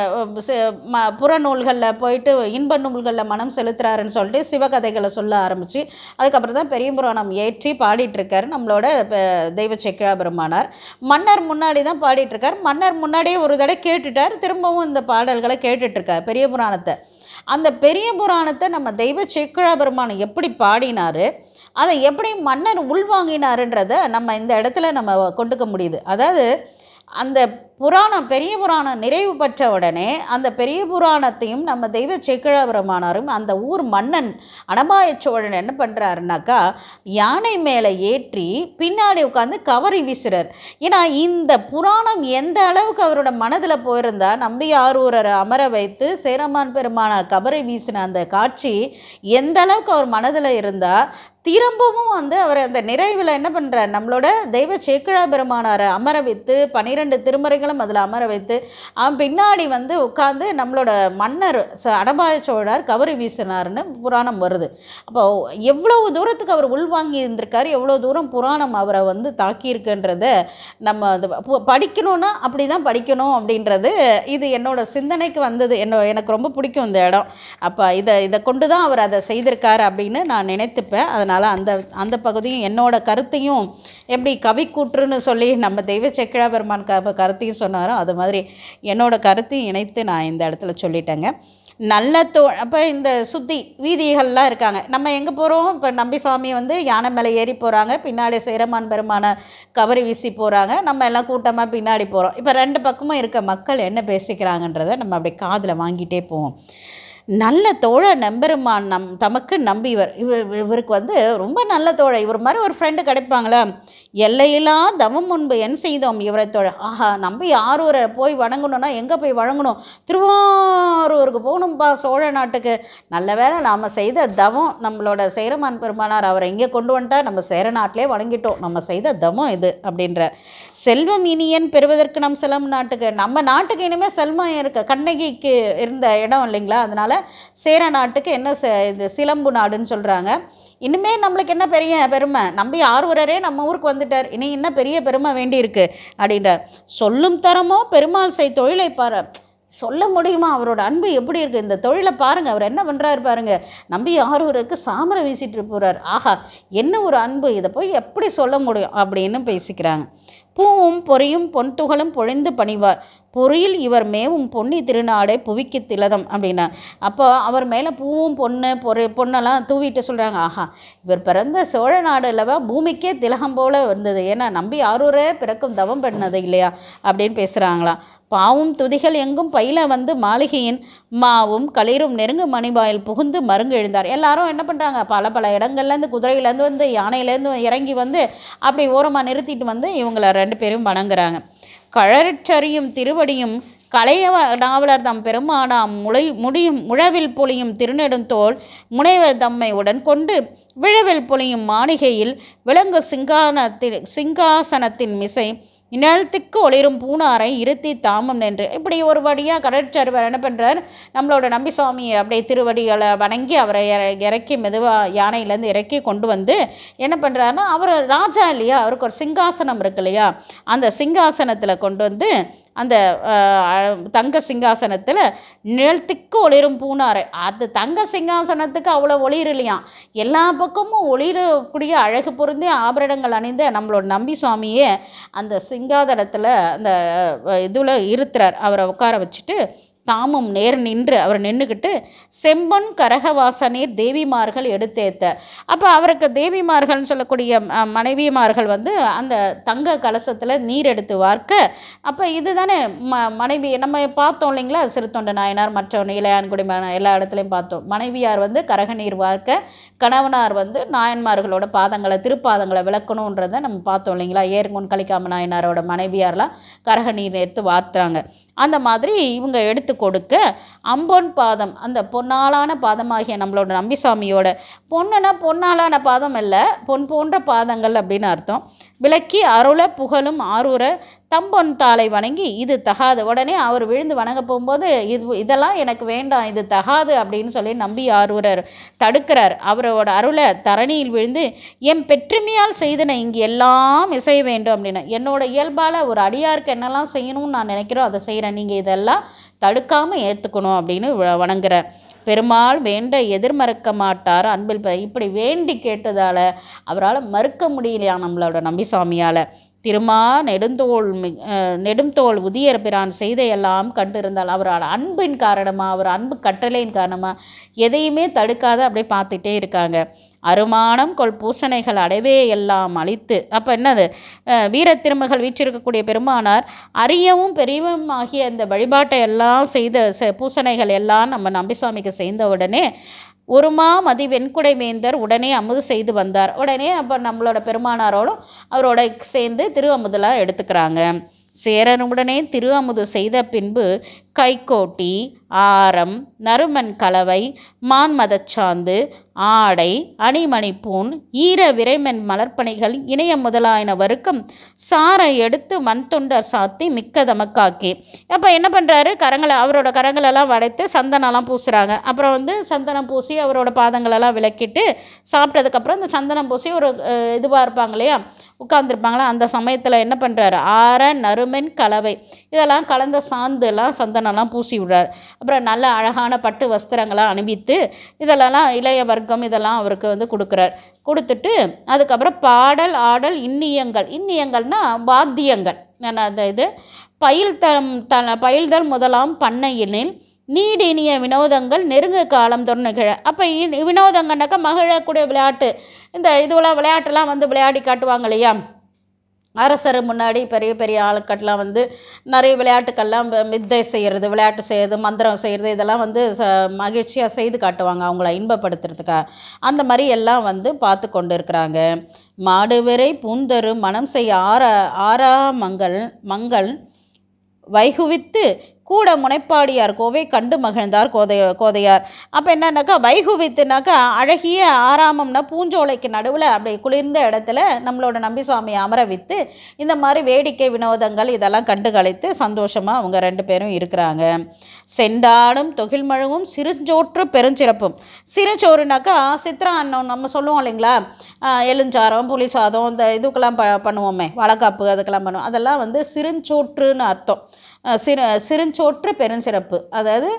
புறநூல்களில் போயிட்டு இன்ப நூல்களில் மனம் செலுத்துறாருன்னு சொல்லிட்டு சிவகதைகளை சொல்ல ஆரம்பித்து அதுக்கப்புறம் தான் பெரிய புராணம் ஏற்றி பாடிட்டுருக்காரு நம்மளோட தெய்வ சீக்கிர பெருமானார். மன்னர் முன்னாடி தான் பாடிட்டு மன்னர் முன்னாடியே ஒரு தடவை கேட்டுட்டார், திரும்பவும் இந்த பாடல்களை கேட்டுட்ருக்கார் பெரிய புராணத்தை. அந்த பெரிய புராணத்தை நம்ம தெய்வ சேக்கிழா பெருமான் எப்படி பாடினார், அதை எப்படி மன்னர் உள்வாங்கினாருன்றதை நம்ம இந்த இடத்துல நம்ம கொண்டுக்க முடியுது. அதாவது அந்த புராணம் பெரிய புராணம் நிறைவு பெற்ற உடனே அந்த பெரிய புராணத்தையும் நம்ம தெய்வ சேக்கிழா பெருமானாரும் அந்த ஊர் மன்னன் அனபாய சோழன் என்ன பண்ணுறாருனாக்கா யானை மேலே ஏற்றி பின்னாடி உட்காந்து கவரி வீசுறார். ஏன்னா இந்த புராணம் எந்த அளவுக்கு அவரோட மனதில் போயிருந்தா நம்பி ஆரூரரை அமர வைத்து சேரமான் பெருமானார் கவரி வீசின அந்த காட்சி எந்த அளவுக்கு அவர் மனதில் இருந்தால் திரும்பவும் வந்து அவர் அந்த நிறைவில் என்ன பண்ணுறார், நம்மளோட தெய்வ சேக்கிழா பெருமானாரை அமர வைத்து பன்னிரெண்டு திருமறைகளும் அதில் அமர வைத்து அவன் பின்னாடி வந்து உட்காந்து நம்மளோட மன்னர் அனபாய சோழர் கவரி வீசினார்னு புராணம் வருது. அப்போ எவ்வளவு தூரத்துக்கு அவர் உள்வாங்கி இருந்திருக்காரு, எவ்வளோ தூரம் புராணம் அவரை வந்து தாக்கியிருக்குன்றத நம்ம படிக்கணும்னா அப்படி தான் படிக்கணும் அப்படின்றது இது என்னோட சிந்தனைக்கு வந்தது. என்ன எனக்கு ரொம்ப பிடிக்கும் இந்த இடம். அப்போ இதை இதை கொண்டு தான் அவர் அதை செய்திருக்காரு அப்படின்னு நான் நினைத்துப்பேன். அதனால் அந்த அந்த பகுதியும் என்னோட கருத்தையும் எப்படி கவிக்கூற்றுன்னு சொல்லி நம்ம தெய்வ சேக்கிழா பெருமான் க கருத்தையும் சொன்னாரோ அது மாதிரி என்னோட கருத்தையும் இணைத்து நான் இந்த இடத்துல சொல்லிட்டேங்க. நல்ல தோ அப்போ இந்த சுற்றி வீதிகள்லாம் இருக்காங்க. நம்ம எங்கே போகிறோம்? இப்போ நம்பிசாமி வந்து யானை மேலே ஏறி போகிறாங்க, பின்னாடி சேரமான் பெருமான கவரி வீசி போகிறாங்க, நம்ம எல்லாம் கூட்டமாக பின்னாடி போகிறோம். இப்போ ரெண்டு பக்கமும் இருக்க மக்கள் என்ன பேசிக்கிறாங்கன்றதை நம்ம அப்படி காதில் வாங்கிட்டே போவோம். நல்ல தோழர் நம்பெருமான் நம் தமக்கு நம்பிவர். இவர் இவருக்கு வந்து ரொம்ப நல்ல தோழர், இவர் மாதிரி ஒரு ஃப்ரெண்டு கிடைப்பாங்களா? எல்லையிலா தவம் முன்பு என் செய்தோம் இவரை தோழர். ஆஹா, நம்பி ஆரூரை போய் வணங்கணும்னா எங்கே போய் வணங்கணும்? திருவாரூருக்கு போகணும்பா, சோழ நாட்டுக்கு. நல்ல வேளை நாம் செய்த தவம், நம்மளோட சேரமான் பெருமானார் அவரை இங்கே கொண்டு வந்துட்டார், நம்ம சேர நாட்டிலே வணங்கிட்டோம், நம்ம செய்த தவம் இது அப்படின்ற. செல்வம் இனியன் பெறுவதற்கு நம் செல்வம் நாட்டுக்கு, நம்ம நாட்டுக்கு இனிமேல் செல்வம் இருக்க கண்ணகிக்கு இருந்த இடம் இல்லைங்களா, அதனால் சேர நாட்டுக்கு என்ன இது சிலம்பு நாடுன்னு சொல்கிறாங்க. இனிமேல் நம்மளுக்கு என்ன பெரிய பெருமை, நம்பி ஆரூரரே நம்ம ஊருக்கு வந்துட்டார், இனி என்ன பெரிய பெருமை வேண்டியிருக்கு அப்படின்றார். சொல்லும் தரமோ பெருமாள் செய் தொழிலை பாரு. சொல்ல முடியுமா அவரோட அன்பு எப்படி இருக்குது? இந்த தொழிலை பாருங்கள், அவர் என்ன பண்ணுறாரு பாருங்கள். நம்பி ஆரூருக்கு சாமரை வீசிட்டு போகிறார். ஆஹா, என்ன ஒரு அன்பு, இதை போய் எப்படி சொல்ல முடியும் அப்படின்னு பேசிக்கிறாங்க. பூவும் பொறியும் பொன் துகளும் பொழிந்து பணிவார், பொறியில் இவர் மேவும் பொன்னி திருநாடே புவிக்கு திலதம் அப்படின்னா. அப்போ அவர் மேலே பூவும் பொண்ணு பொறி பொண்ணெல்லாம் தூவிட்டு சொல்கிறாங்க. ஆஹா, இவர் பிறந்த சோழ நாடு இல்லவா பூமிக்கே திலகம் போல இருந்தது, ஏன்னா நம்பி ஆரூரே பிறக்கும் தவம் பண்ணது இல்லையா அப்படின்னு பேசுகிறாங்களாம். பாவும் துதிகள் எங்கும் பயில வந்து மாளிகையின் மாவும் களிரும் நெருங்கு மணிவாயில் புகுந்து மருங்கு எழுந்தார். எல்லாரும் என்ன பண்ணுறாங்க, பல பல இடங்கள்லேருந்து குதிரையிலேருந்து வந்து யானையிலேருந்து இறங்கி வந்து அப்படி ஓரமாக நிறுத்திட்டு வந்து இவங்களை ரெண்டு பேரும் வணங்குறாங்க. கழறச்சரியும் திருவடியும் கலையவ நாவலர் தம் பெருமானாம் முளை முடியும் முழவில் பொலியும் திருநெடுந்தோள் முனைவர் தம்மை உடன் கொண்டு விழவில் பொலியும் மாளிகையில் விலங்கு சிங்கானத்தின் சிங்காசனத்தின் மிசை நிழத்துக்கு ஒளிரும் பூனாரை இருத்தி தாமம் நின்று. இப்படி ஒரு வழியாக கடற்சருவர் என்ன பண்ணுறார், நம்மளோட நம்பிசாமியை அப்படியே திருவடிகளை வணங்கி அவரை இறக்கி மெதுவாக யானையிலேருந்து இறக்கி கொண்டு வந்து என்ன பண்ணுறாருன்னா, அவர் ராஜா இல்லையா, அவருக்கு ஒரு சிங்காசனம் இருக்கு இல்லையா, அந்த சிங்காசனத்தில் கொண்டு வந்து அந்த தங்க சிங்காசனத்தில் நிழத்துக்கு ஒளிரும் பூனாரை, அது தங்க சிங்காசனத்துக்கு அவ்வளோ ஒளிர் இல்லையாம், எல்லா பக்கமும் ஒளிரக்கூடிய அழகு பொருந்தே ஆபரணங்கள் அணிந்த நம்மளோட நம்பிசாமியே அந்த சிங்காதனத்தில் அந்த இதில் இருத்துறார். அவரை உட்கார வச்சுட்டு தாமும் நேர் நின்று அவர் நின்றுக்கிட்டு செம்பொன் கரகவாசனீர் தேவிமார்கள் எடுத்தேத்த. அப்போ அவருக்கு தேவிமார்கள்னு சொல்லக்கூடிய மனைவிமார்கள் வந்து அந்த தங்க கலசத்தில் நீர் எடுத்து வார்க்க, அப்போ இது தானே ம மனைவி நம்ம பார்த்தோம் இல்லைங்களா, சிறுத்தொண்ட நாயனார் மற்ற இளையான்குடி எல்லா இடத்துலையும் பார்த்தோம். மனைவியார் வந்து கரக நீர் வார்க்க, கணவனார் வந்து நாயன்மார்களோட பாதங்களை திருப்பாதங்களை விளக்கணுன்றதை நம்ம பார்த்தோம் இல்லைங்களா. ஏர்கொன் கலிக்காம நாயனாரோட மனைவியாரெலாம் கரக நீர் எடுத்து வார்த்துறாங்க. அந்த மாதிரி இவங்க எடுத்து கொடுக்க அம்பொன் பாதம், அந்த பொன்னாலான பாதமாகிய நம்மளோட நம்பிசாமியோட, பொண்ணுனா பொன்னாலான பாதம் இல்லை, பொன் போன்ற பாதங்கள் அப்படின்னு அர்த்தம், விளக்கி அருள புகழும் ஆரூர தம்பொன் தாளை வணங்கி இது தகாது. உடனே அவர் விழுந்து வணங்க போகும்போது இது இதெல்லாம் எனக்கு வேண்டாம், இது தகாது அப்படின்னு சொல்லி நம்பி ஆரூரர் தடுக்கிறார். அவரோட அருளை தரணியில் விழுந்து என் பெற்றுமையால் செய்தன இங்கே எல்லாம் இசைய வேண்டும் அப்படின்னு, என்னோட இயல்பால் ஒரு அடியாருக்கு என்னெல்லாம் செய்யணும்னு நான் நினைக்கிறோம் அதை செய்கிறேன், நீங்கள் இதெல்லாம் தடுக்காமல் ஏற்றுக்கணும் அப்படின்னு வணங்குறார். பெருமாள் வேண்ட எதிர்மறுக்க மாட்டார் அன்பில். இப்படி வேண்டி கேட்டதால் அவரால் மறுக்க முடியலையா நம்மளோட நம்பிசாமியால். திருமா நெடுந்தோள் நெடுந்தோள் உதியர் பிரான் செய்த எல்லாம் கண்டிருந்தால் அவரோட அன்பின் காரணமாக, அவர் அன்பு கட்டளையின் காரணமாக எதையுமே தடுக்காத அப்படியே பார்த்துட்டே இருக்காங்க. அருமானம் கொள் பூசணைகள் அடைவே எல்லாம் அழித்து. அப்போ என்னது, வீர திருமகள் வீற்றிருக்கக்கூடிய பெருமானார் அரியவும் பெரியவும் ஆகிய இந்த வழிபாட்டை எல்லாம் செய்த பூசணைகள் எல்லாம் நம்ம நம்பிசாமிக்கு செய்த உடனே ஒருமா மதி வெண்குடை வேந்தர் உடனே அமுது செய்து வந்தார். உடனே அப்போ நம்மளோட பெருமானாரோடும் அவரோட சேர்ந்து திரு அமுதெல்லாம் எடுத்துக்கிறாங்க. சேரனுடனே திரு அமுது செய்த பின்பு கைகோட்டி ஆரம் நறுமண் கலவை மான்மதச்சாந்து ஆடை அணிமணிப்பூன் ஈர விரைமென் மலர்ப்பணிகள் இணைய முதலாயின வறுக்கும் சாரை எடுத்து மண் தொண்டர் சாத்தி மிக்க தமக்காக்கி. அப்போ என்ன பண்ணுறாரு, கரங்களை அவரோட கரங்களெல்லாம் வளைத்து சந்தனம்லாம் பூசுகிறாங்க. அப்புறம் வந்து சந்தனம் பூசி அவரோட பாதங்களெல்லாம் விளக்கிட்டு சாப்பிட்டதுக்கப்புறம் இந்த சந்தனம் பூசி ஒரு இதுவாக இருப்பாங்க இல்லையா, உட்கார்ந்துருப்பாங்களா, அந்த சமயத்தில் என்ன பண்ணுறாரு, ஆர நறுமென் கலவை இதெல்லாம் கலந்த சாந்துலாம் சந்தனம்லாம் பூசி விடுறார். அப்புறம் நல்ல அழகான பட்டு வஸ்திரங்களாக அணிவித்து இதெல்லாம் இளைய வர்க்கம் இதெல்லாம் அவருக்கு வந்து கொடுக்குறார். கொடுத்துட்டு அதுக்கப்புறம் பாடல் ஆடல் இன்னியங்கள், இன்னியங்கள்னா வாத்தியங்கள், அந்த இது பயில் தம் த பயில்தல் முதலாம் பண்ணையினில் நீடினிய வினோதங்கள் நெருங்கு காலம் தொன்னுகிழ. அப்போ வினோதங்கன்னாக்கா மகிழக்கூடிய விளையாட்டு, இந்த இதுவெல்லாம் விளையாட்டெல்லாம் வந்து விளையாடி காட்டுவாங்க இல்லையா, அரசர் முன்னாடி பெரிய பெரிய ஆளுக்கட்டெலாம் வந்து நிறைய விளையாட்டுக்கள்லாம் வித்தை செய்கிறது, விளையாட்டு செய்கிறது, மந்திரம் செய்கிறது, இதெல்லாம் வந்து ச மகிழ்ச்சியாக செய்து காட்டுவாங்க அவங்கள இன்பப்படுத்துறதுக்காக. அந்த மாதிரி எல்லாம் வந்து பார்த்து கொண்டு இருக்கிறாங்க. மாடுவிரை பூந்தரு மனம் செய் ஆற ஆறா மங்கள் மங்கள் வைகுவித்து கூட முனைப்பாடியார் கோவை கண்டு மகிழ்ந்தார் கோதைய கோதையார். அப்போ என்னன்னாக்கா வைகுவித்துனாக்கா அழகிய ஆராமம்னா பூஞ்சோலைக்கு நடுவில் அப்படி குளிர்ந்த இடத்துல நம்மளோட நம்பிசாமியை அமர வித்து இந்த மாதிரி வேடிக்கை வினோதங்கள் இதெல்லாம் கண்டு கழித்து சந்தோஷமாக அவங்க ரெண்டு பேரும் இருக்கிறாங்க. செண்டாடும் தொகில்மழுவும் சிறுஞ்சோற்று பெருஞ்சிறப்பும். சிறுச்சோறுனாக்கா சித்ரா அன்னம் நம்ம சொல்லுவோம் இல்லைங்களா, எலுஞ்சாரம் புளி சாதம் இந்த இதுக்கெல்லாம் ப பண்ணுவோமே வளக்காப்பு அதுக்கெல்லாம் பண்ணுவோம், அதெல்லாம் வந்து சிறுஞ்சோற்றுன்னு அர்த்தம். சிறு சிறுஞ்சோற்று பெருஞ்சிறப்பு, அதாவது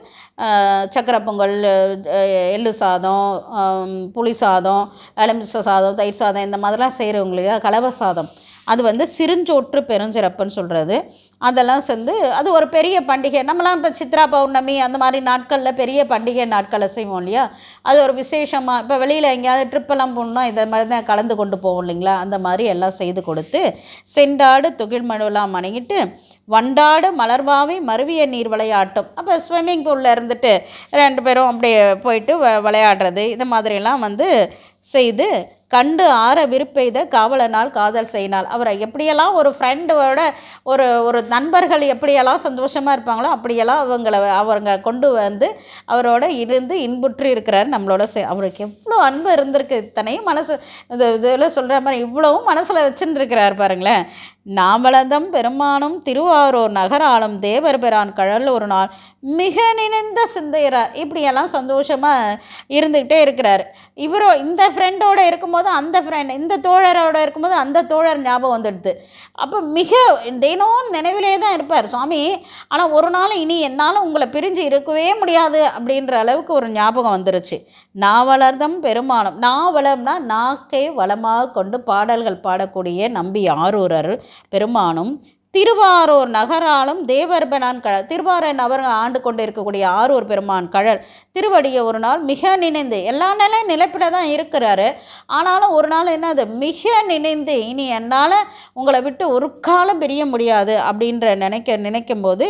சக்கரை பொங்கல், எள்ளு சாதம், புளி சாதம், எலுமிச்சை சாதம், தயிர் சாதம் இந்த மாதிரிலாம் செய்கிறவங்களுக்கு கலவை சாதம், அது வந்து சிறுஞ்சோற்று பெருஞ்சிறப்புன்னு சொல்கிறது. அதெல்லாம் சேர்ந்து அது ஒரு பெரிய பண்டிகை. நம்மளாம் இப்போ சித்ரா பௌர்ணமி அந்த மாதிரி நாட்களில் பெரிய பண்டிகை நாட்களை செய்வோம் இல்லையா, அது ஒரு விசேஷமாக. இப்போ வெளியில் எங்கேயாவது ட்ரிப்பெல்லாம் போகணுன்னா இதை மாதிரி தான் கலந்து கொண்டு போவோம் இல்லைங்களா, அந்த மாதிரி எல்லாம் செய்து கொடுத்து செண்டாடு தொகில்மழுவெல்லாம் மணிக்கிட்டு வண்டாடு மலர்வாவி மருவிய நீர் விளையாட்டும். அப்போ ஸ்விம்மிங் பூலில் இருந்துட்டு ரெண்டு பேரும் அப்படியே போயிட்டு வ விளையாடுறது இது மாதிரிலாம் வந்து செய்து கண்டு ஆற விருப்பெய்த காவலனால் காதல் செய்யினால். அவரை எப்படியெல்லாம் ஒரு ஃப்ரெண்டோட ஒரு ஒரு நண்பர்கள் எப்படியெல்லாம் சந்தோஷமாக இருப்பாங்களோ அப்படியெல்லாம் அவங்கள அவங்க கொண்டு வந்து அவரோட இருந்து இன்புற்று இருக்கிறார் நம்மளோட. செ அவருக்கு எவ்வளோ அன்பு இருந்திருக்கு, இத்தனையும் மனசு இந்த இதில் சொல்கிற மாதிரி இவ்வளவும் மனசில் வச்சுருந்துருக்கிறார் பாருங்களேன். நாவலந்தம் பெருமானும் திருவாரூர் நகராலும் தேவர் பெறான் கழல் ஒரு நாள் மிக நினைந்த சிந்தையரார். இப்படியெல்லாம் சந்தோஷமாக இருந்துக்கிட்டே இருக்கிறார். இவரோ இந்த ஃப்ரெண்டோடு இருக்கும்போது அந்த ஃப்ரெண்ட், இந்த தோழரோடு இருக்கும்போது அந்த தோழர் ஞாபகம் வந்துடுது. அப்போ மிக தினம் நினைவிலே தான் இருப்பார் சுவாமி. ஆனால் ஒரு நாள் இனி என்னால் உங்களை பிரிஞ்சு இருக்கவே முடியாது அப்படின்ற அளவுக்கு ஒரு ஞாபகம் வந்துருச்சு. நாவலர்தம் பெருமானும், நாவலம்னா நாக்கை வளமாக கொண்டு பாடல்கள் பாடக்கூடிய நம்பி ஆரூரர் பெருமானும் திருவாரூர் நகராலும் தேவர்பனான் கழல், திருவாரூர் அவர் ஆண்டு கொண்டு இருக்கக்கூடிய ஆரூர் பெருமான் கழல் திருவடியை ஒரு நாள் மிக நினைந்து, எல்லா நாளும் நிலைப்பில் தான் இருக்கிறாரு, ஆனாலும் ஒரு நாள் என்னது மிக நினைந்து இனி என்னால் உங்களை விட்டு ஒரு காலம் பிரிய முடியாது அப்படின்ற நினைக்க நினைக்கும் போது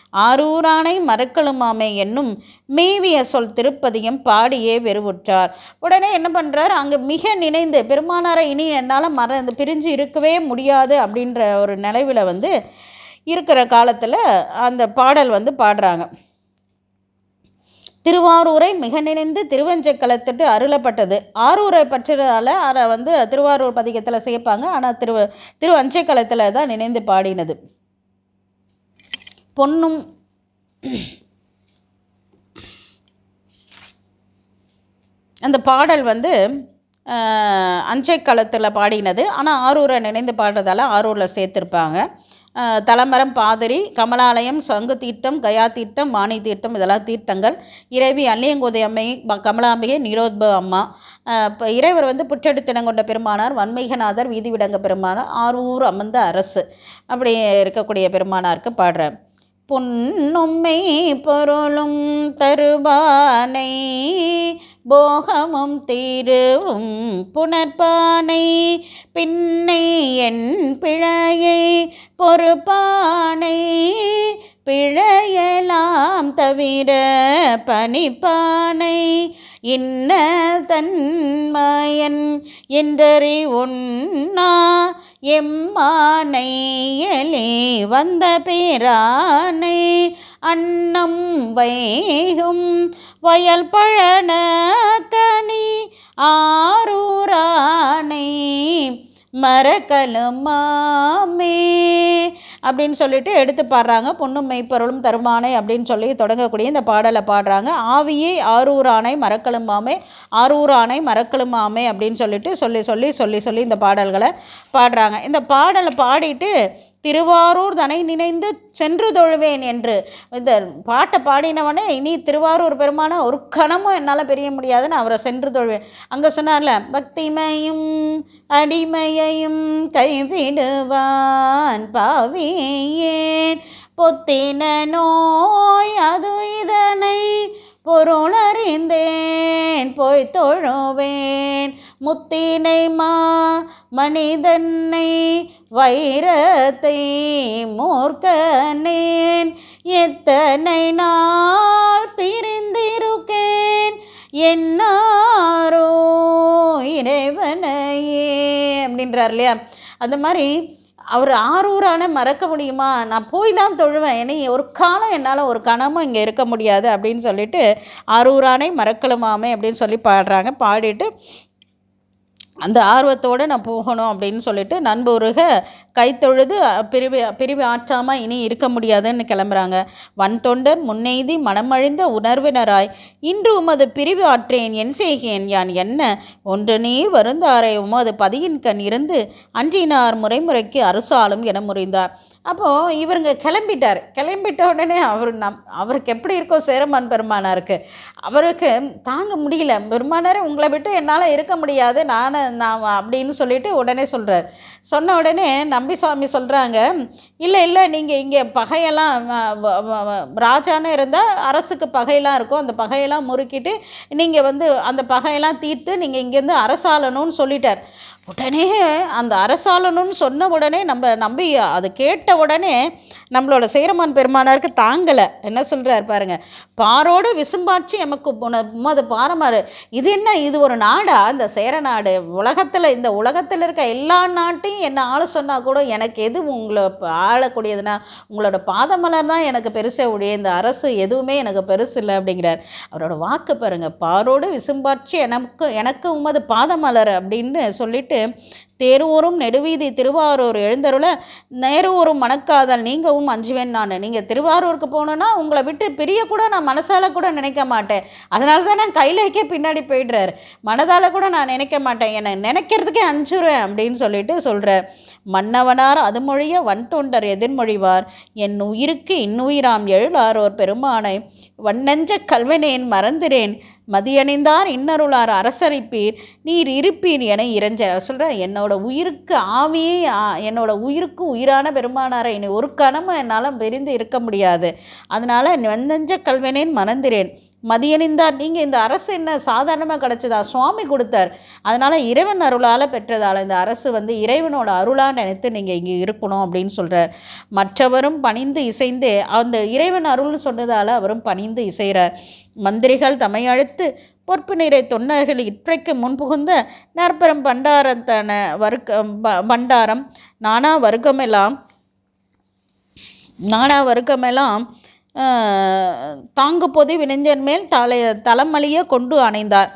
ஆரூரானை மறக்கலுமாமே என்னும் மேவிய சொல் திருப்பதியும் பாடியே வெறுவுற்றார். உடனே என்ன பண்ணுறார், அங்கே மிக நினைந்து பெருமானாரை இனி என்னால் மறந்து பிரிஞ்சு இருக்கவே முடியாது அப்படின்ற ஒரு நிலைவில் வந்து இருக்கிற காலத்தில் அந்த பாடல் வந்து பாடுறாங்க. திருவாரூரை மிக நினைந்து திருவஞ்சக்களத்திட்டு அருளப்பட்டது. ஆரூரை பற்றதால் அதை வந்து திருவாரூர் பதிகத்தில் சேர்ப்பாங்க, ஆனால் திரு திருவஞ்சைக்களத்தில் தான் நினைந்து பாடினது. பொன்னும் அந்த பாடல் வந்து அஞ்சைக்களத்தில் பாடினது, ஆனால் ஆரூரை நினைந்து பாடுறதால ஆரூரில் சேர்த்துருப்பாங்க. தலமரம் பாதிரி கமலாலயம் சங்கு தீர்த்தம் கயா தீர்த்தம் வாணி தீர்த்தம் இதெல்லாம் தீர்த்தங்கள். இறைவி அல்லியங்கோதை அம்மை கமலாம்பிகை நீரோத்பவ அம்மா. இப்போ இறைவர் வந்து புற்றெடுத்தினங்கொண்ட பெருமானார் வன்மீகநாதர் வீதிவிடங்க பெருமானார் ஆரூர் அமர்ந்த அரசு அப்படி இருக்கக்கூடிய பெருமானாருக்கு பாடுற. பொன்னும்மை பொருளும் தருபானை போகமும் தீருவும் புனர்பானை பின்னை என் பிழையை பொறுப்பானை பிழையலாம் தவிர பனிப்பானை இன்ன தன்மயன் என்றறி உண்ணா எம்மானை எலே வந்த பேரானை அன்னம் வைகும் வயல் பழன தனி ஆரூரானை மறக்கலுமாமே அப்படின்னு சொல்லிட்டு எடுத்து பாடுறாங்க. பொன்னும் மெய்ப்பொருளும் தருமானை அப்படின்னு சொல்லி தொடங்கக்கூடிய இந்த பாடலை பாடுறாங்க. ஆவியை ஆரூரானை மறக்கலுமாமே, ஆரூரானை மறக்கலுமாமே அப்படின்னு சொல்லிட்டு சொல்லி சொல்லி சொல்லி சொல்லி இந்த பாடல்களை பாடுறாங்க. இந்த பாடலை பாடிட்டு திருவாரூர் தனை நினைந்து சென்று தொழுவேன் என்று இந்த பாட்டை பாடினவனே இனி திருவாரூர் பெருமான ஒரு கணமும் என்னால் பெரிய முடியாதுன்னு அவரை சென்று தொழுவேன். அங்கே சொன்னார்ல, பக்திமையும் அடிமையையும் கைவிடுவான் பாவியேன் பொத்தின நோய் அது இதனை பொருளறிந்தேன் போய் தொழுவேன் முத்தினை மா மனிதன்னை வைரத்தை மூர்க்கனேன் எத்தனை நாள் பிரிந்திருக்கேன் என்னாரோ இறைவனையே அப்படின்றார் இல்லையா. அந்த மாதிரி அவர் ஆரூரான மறக்க முடியுமா? நான் போய் தான் தொழுவேன், என்னை ஒரு காலம் என்னால் ஒரு கணமும் இங்கே இருக்க முடியாது அப்படின்னு சொல்லிட்டு ஆரூரானை மறக்கலுமாமே அப்படின்னு சொல்லி பாடுறாங்க. பாடிட்டு அந்த ஆர்வத்தோடு நான் போகணும் அப்படின்னு சொல்லிட்டு நண்புருக கைத்தொழுது பிரிவு பிரிவு ஆற்றாமல் இனி இருக்க முடியாதுன்னு கிளம்புறாங்க. வன் தொண்டர் முன்னெய்தி மனமழிந்த உணர்வினராய் இன்று உமது பிரிவு ஆற்றேன் என் செய்கேன் யான் என்ன ஒன்று நீர் வருந்தாரை உமது பதியின் கண் இருந்து அன்றினார் முறைமுறைக்கு அரசாலும் என முறிந்தார். அப்போது இவருங்க கிளம்பிட்டார். கிளம்பிட்ட உடனே அவர் நம் அவருக்கு எப்படி இருக்கோ சேரமான் பெருமானாருக்கு, அவருக்கு தாங்க முடியல. பெருமானார் உங்களை விட்டு என்னால் இருக்க முடியாது நான் நான் அப்படின்னு சொல்லிட்டு உடனே சொல்கிறார். சொன்ன உடனே நம்பிசாமி சொல்கிறாங்க, இல்லை இல்லை நீங்கள் இங்கே பகையெல்லாம் ராஜான்னு இருந்தால் அரசுக்கு பகையெல்லாம் இருக்கும், அந்த பகையெல்லாம் முறுக்கிட்டு நீங்கள் வந்து அந்த பகையெல்லாம் தீர்த்து நீங்கள் இங்கேருந்து அரசாளணும்னு சொல்லிட்டார். உடனே அந்த அரசாளனுன்னு சொன்ன உடனே நம்ம நம்பி அது கேட்ட உடனே நம்மளோட சேரமான் பெருமானாருக்கு தாங்கலை. என்ன சொல்கிறார் பாருங்க, பாரோடு விசும்பாட்சி எமக்கு உமது பாரமாறு. இது என்ன, இது ஒரு நாடா? இந்த சேர நாடு உலகத்தில் இந்த உலகத்தில் இருக்க எல்லா நாட்டையும் என்ன ஆள சொன்னால் கூட எனக்கு எது உங்களை ஆளக்கூடியதுன்னா உங்களோட பாதமலர் தான் எனக்கு பெருசே உடைய, இந்த அரசு எதுவுமே எனக்கு பெருசு இல்லை அப்படிங்கிறார். அவரோட வாக்கு பாருங்கள், பாரோடு விசும்பாட்சி எனக்கு எனக்கு உமது பாதமலர் அப்படின்னு சொல்லிட்டு தேரூரும் நெடுவீதி திருவாரூர் எழுந்தருள நேரூரும் மணக்காதல் நீங்கவும் அஞ்சுவேன் நான். நீங்கள் திருவாரூருக்கு போகணுன்னா உங்களை விட்டு பிரியக்கூட நான் மனசால் கூட நினைக்க மாட்டேன். அதனால தான் நான் கையிலேக்கே பின்னாடி போய்டுறார். மனதால் கூட நான் நினைக்க மாட்டேன், என்னை நினைக்கிறதுக்கே அஞ்சுருவேன் அப்படின்னு சொல்லிட்டு சொல்கிறார். மன்னவனார் அது மொழிய வன் தொண்டர் எதிர்மொழிவார் என் உயிருக்கு இன்னுயிராம் எழுளாரோர் பெருமானை வன்னஞ்ச கல்வனேன் மறந்திரேன் மதியணிந்தார் இன்னருளார் அரசரிப்பீர் நீர் இருப்பீர் என இறைஞ்ச சொல்கிற என்னோட உயிருக்கு ஆவியே என்னோட உயிருக்கு உயிரான பெருமானாரை இனி ஒரு கணமும் என்னால் பிரிந்து இருக்க முடியாது. அதனால் வன்னஞ்ச கல்வனேன் மறந்திரேன் மதியணிந்தார். நீங்கள் இந்த அரசு என்ன சாதாரணமாக கிடச்சதா? சுவாமி கொடுத்தார். அதனால் இறைவன் அருளால் பெற்றதால் இந்த அரசு வந்து இறைவனோட அருளாக நினைத்து நீங்கள் இங்கே இருக்கணும் அப்படின்னு சொல்கிறார். மற்றவரும் பணிந்து இசைந்து அந்த இறைவன் அருள்னு சொன்னதால் அவரும் பணிந்து இசைகிறார். மந்திரிகள் தம்மை அழைத்து பொற்பு நிறை தொன்னர்கள் இற்றைக்கு முன்புகுந்த நற்பெரும் பண்டாரத்தான வர்க்க பண்டாரம் நானா வர்க்கமெல்லாம் நானா வர்க்கமெல்லாம் தாங்கு பொதி வினைஞன் மேல் தலை தலைமலிய கொண்டு அணைந்தார்.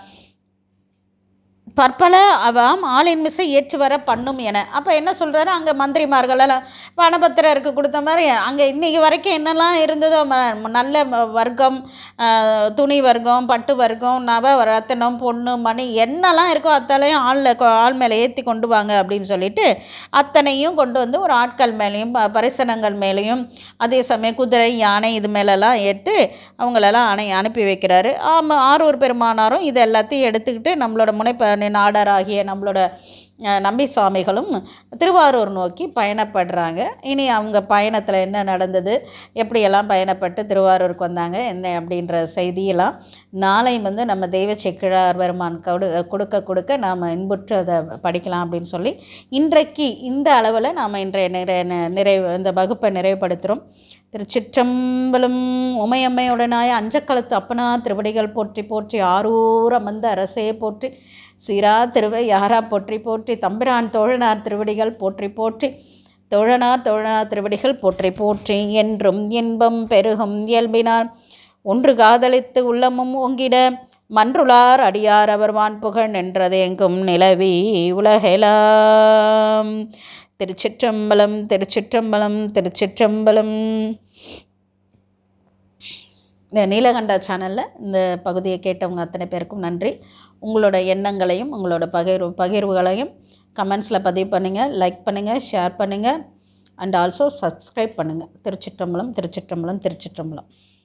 பற்பல அவாம் ஆளின் மிசை ஏற்று வர பண்ணும் என. அப்போ என்ன சொல்கிறாரு, அங்கே மந்திரிமார்களெல்லாம் பணபத்திரருக்கு கொடுத்த மாதிரி அங்கே இன்றைக்கி வரைக்கும் என்னெல்லாம் இருந்ததோ நல்ல வர்க்கம், துணி வர்க்கம், பட்டு வர்க்கம், நவ ரத்தினம், பொண்ணு, மணி என்னெல்லாம் இருக்கோ அத்தனையும் ஆளில் ஆள் மேலே ஏற்றி கொண்டு வாங்க அப்படின்னு சொல்லிட்டு அத்தனையும் கொண்டு வந்து ஒரு ஆட்கள் மேலேயும் பரிசனங்கள் மேலேயும் அதே சமயம் குதிரை, யானை இது மேலெல்லாம் ஏற்று அவங்களெல்லாம் அணை அனுப்பி வைக்கிறாரு. ஆமாம், ஆரூர் பெருமானாரும் இது எல்லாத்தையும் எடுத்துக்கிட்டு நம்மளோட முனைப்ப நாடராகிய நம்மளோட நம்பி சுவாமிகளும் திருவாரூர் நோக்கி பயணப்படுறாங்க. இனி அவங்க பயணத்தில் என்ன நடந்தது, எப்படியெல்லாம் பயணப்பட்டு திருவாரூருக்கு வந்தாங்க என்ன அப்படின்ற செய்தியெல்லாம் நாளை வந்து நம்ம தெய்வ செக்கிழார் பெருமான் கொடு கொடுக்க கொடுக்க நாம் இன்புற்று அதை படிக்கலாம் அப்படின்னு சொல்லி இன்றைக்கு இந்த அளவில் நாம் இன்றைய நிறை நிறைவு இந்த வகுப்பை நிறைவுபடுத்துகிறோம். திருச்சிற்றம்பலம். உமையம்மையுடனாய அஞ்சக்களத்து அப்பனார் திருவடிகள் போற்றி போற்றி ஆரூர் அமர்ந்த அரசே போற்றி சீரா திருவை யாரா போற்றி போற்றி தம்பிரான் தோழனார் திருவடிகள் போற்றி போற்றி தோழனார் தோழனார் திருவடிகள் போற்றி போற்றி என்றும் இன்பம் பெருகும் இயல்பினார் ஒன்று காதலித்து உள்ளமும் ஓங்கிட மன்றுளார் அடியார் அவர்வான் புகழ் நின்றது எங்கும் நிலவி உலகெலாம். திருச்சிற்றம்பலம் திருச்சிற்றம்பலம் திருச்சிற்றம்பலம். இந்த நீலகண்டா சேனலில் இந்த பகுதியை கேட்டவங்க அத்தனை பேருக்கும் நன்றி. உங்களோட எண்ணங்களையும் உங்களோட பகிர்வு பகிர்வுகளையும் கமெண்ட்ஸில் பதிவு பண்ணுங்கள், லைக் பண்ணுங்கள், ஷேர் பண்ணுங்கள் அண்ட் ஆல்சோ சப்ஸ்கிரைப் பண்ணுங்கள். திருச்சிற்றம்பலம் திருச்சிற்றம்பலம் திருச்சிற்றம்பலம்.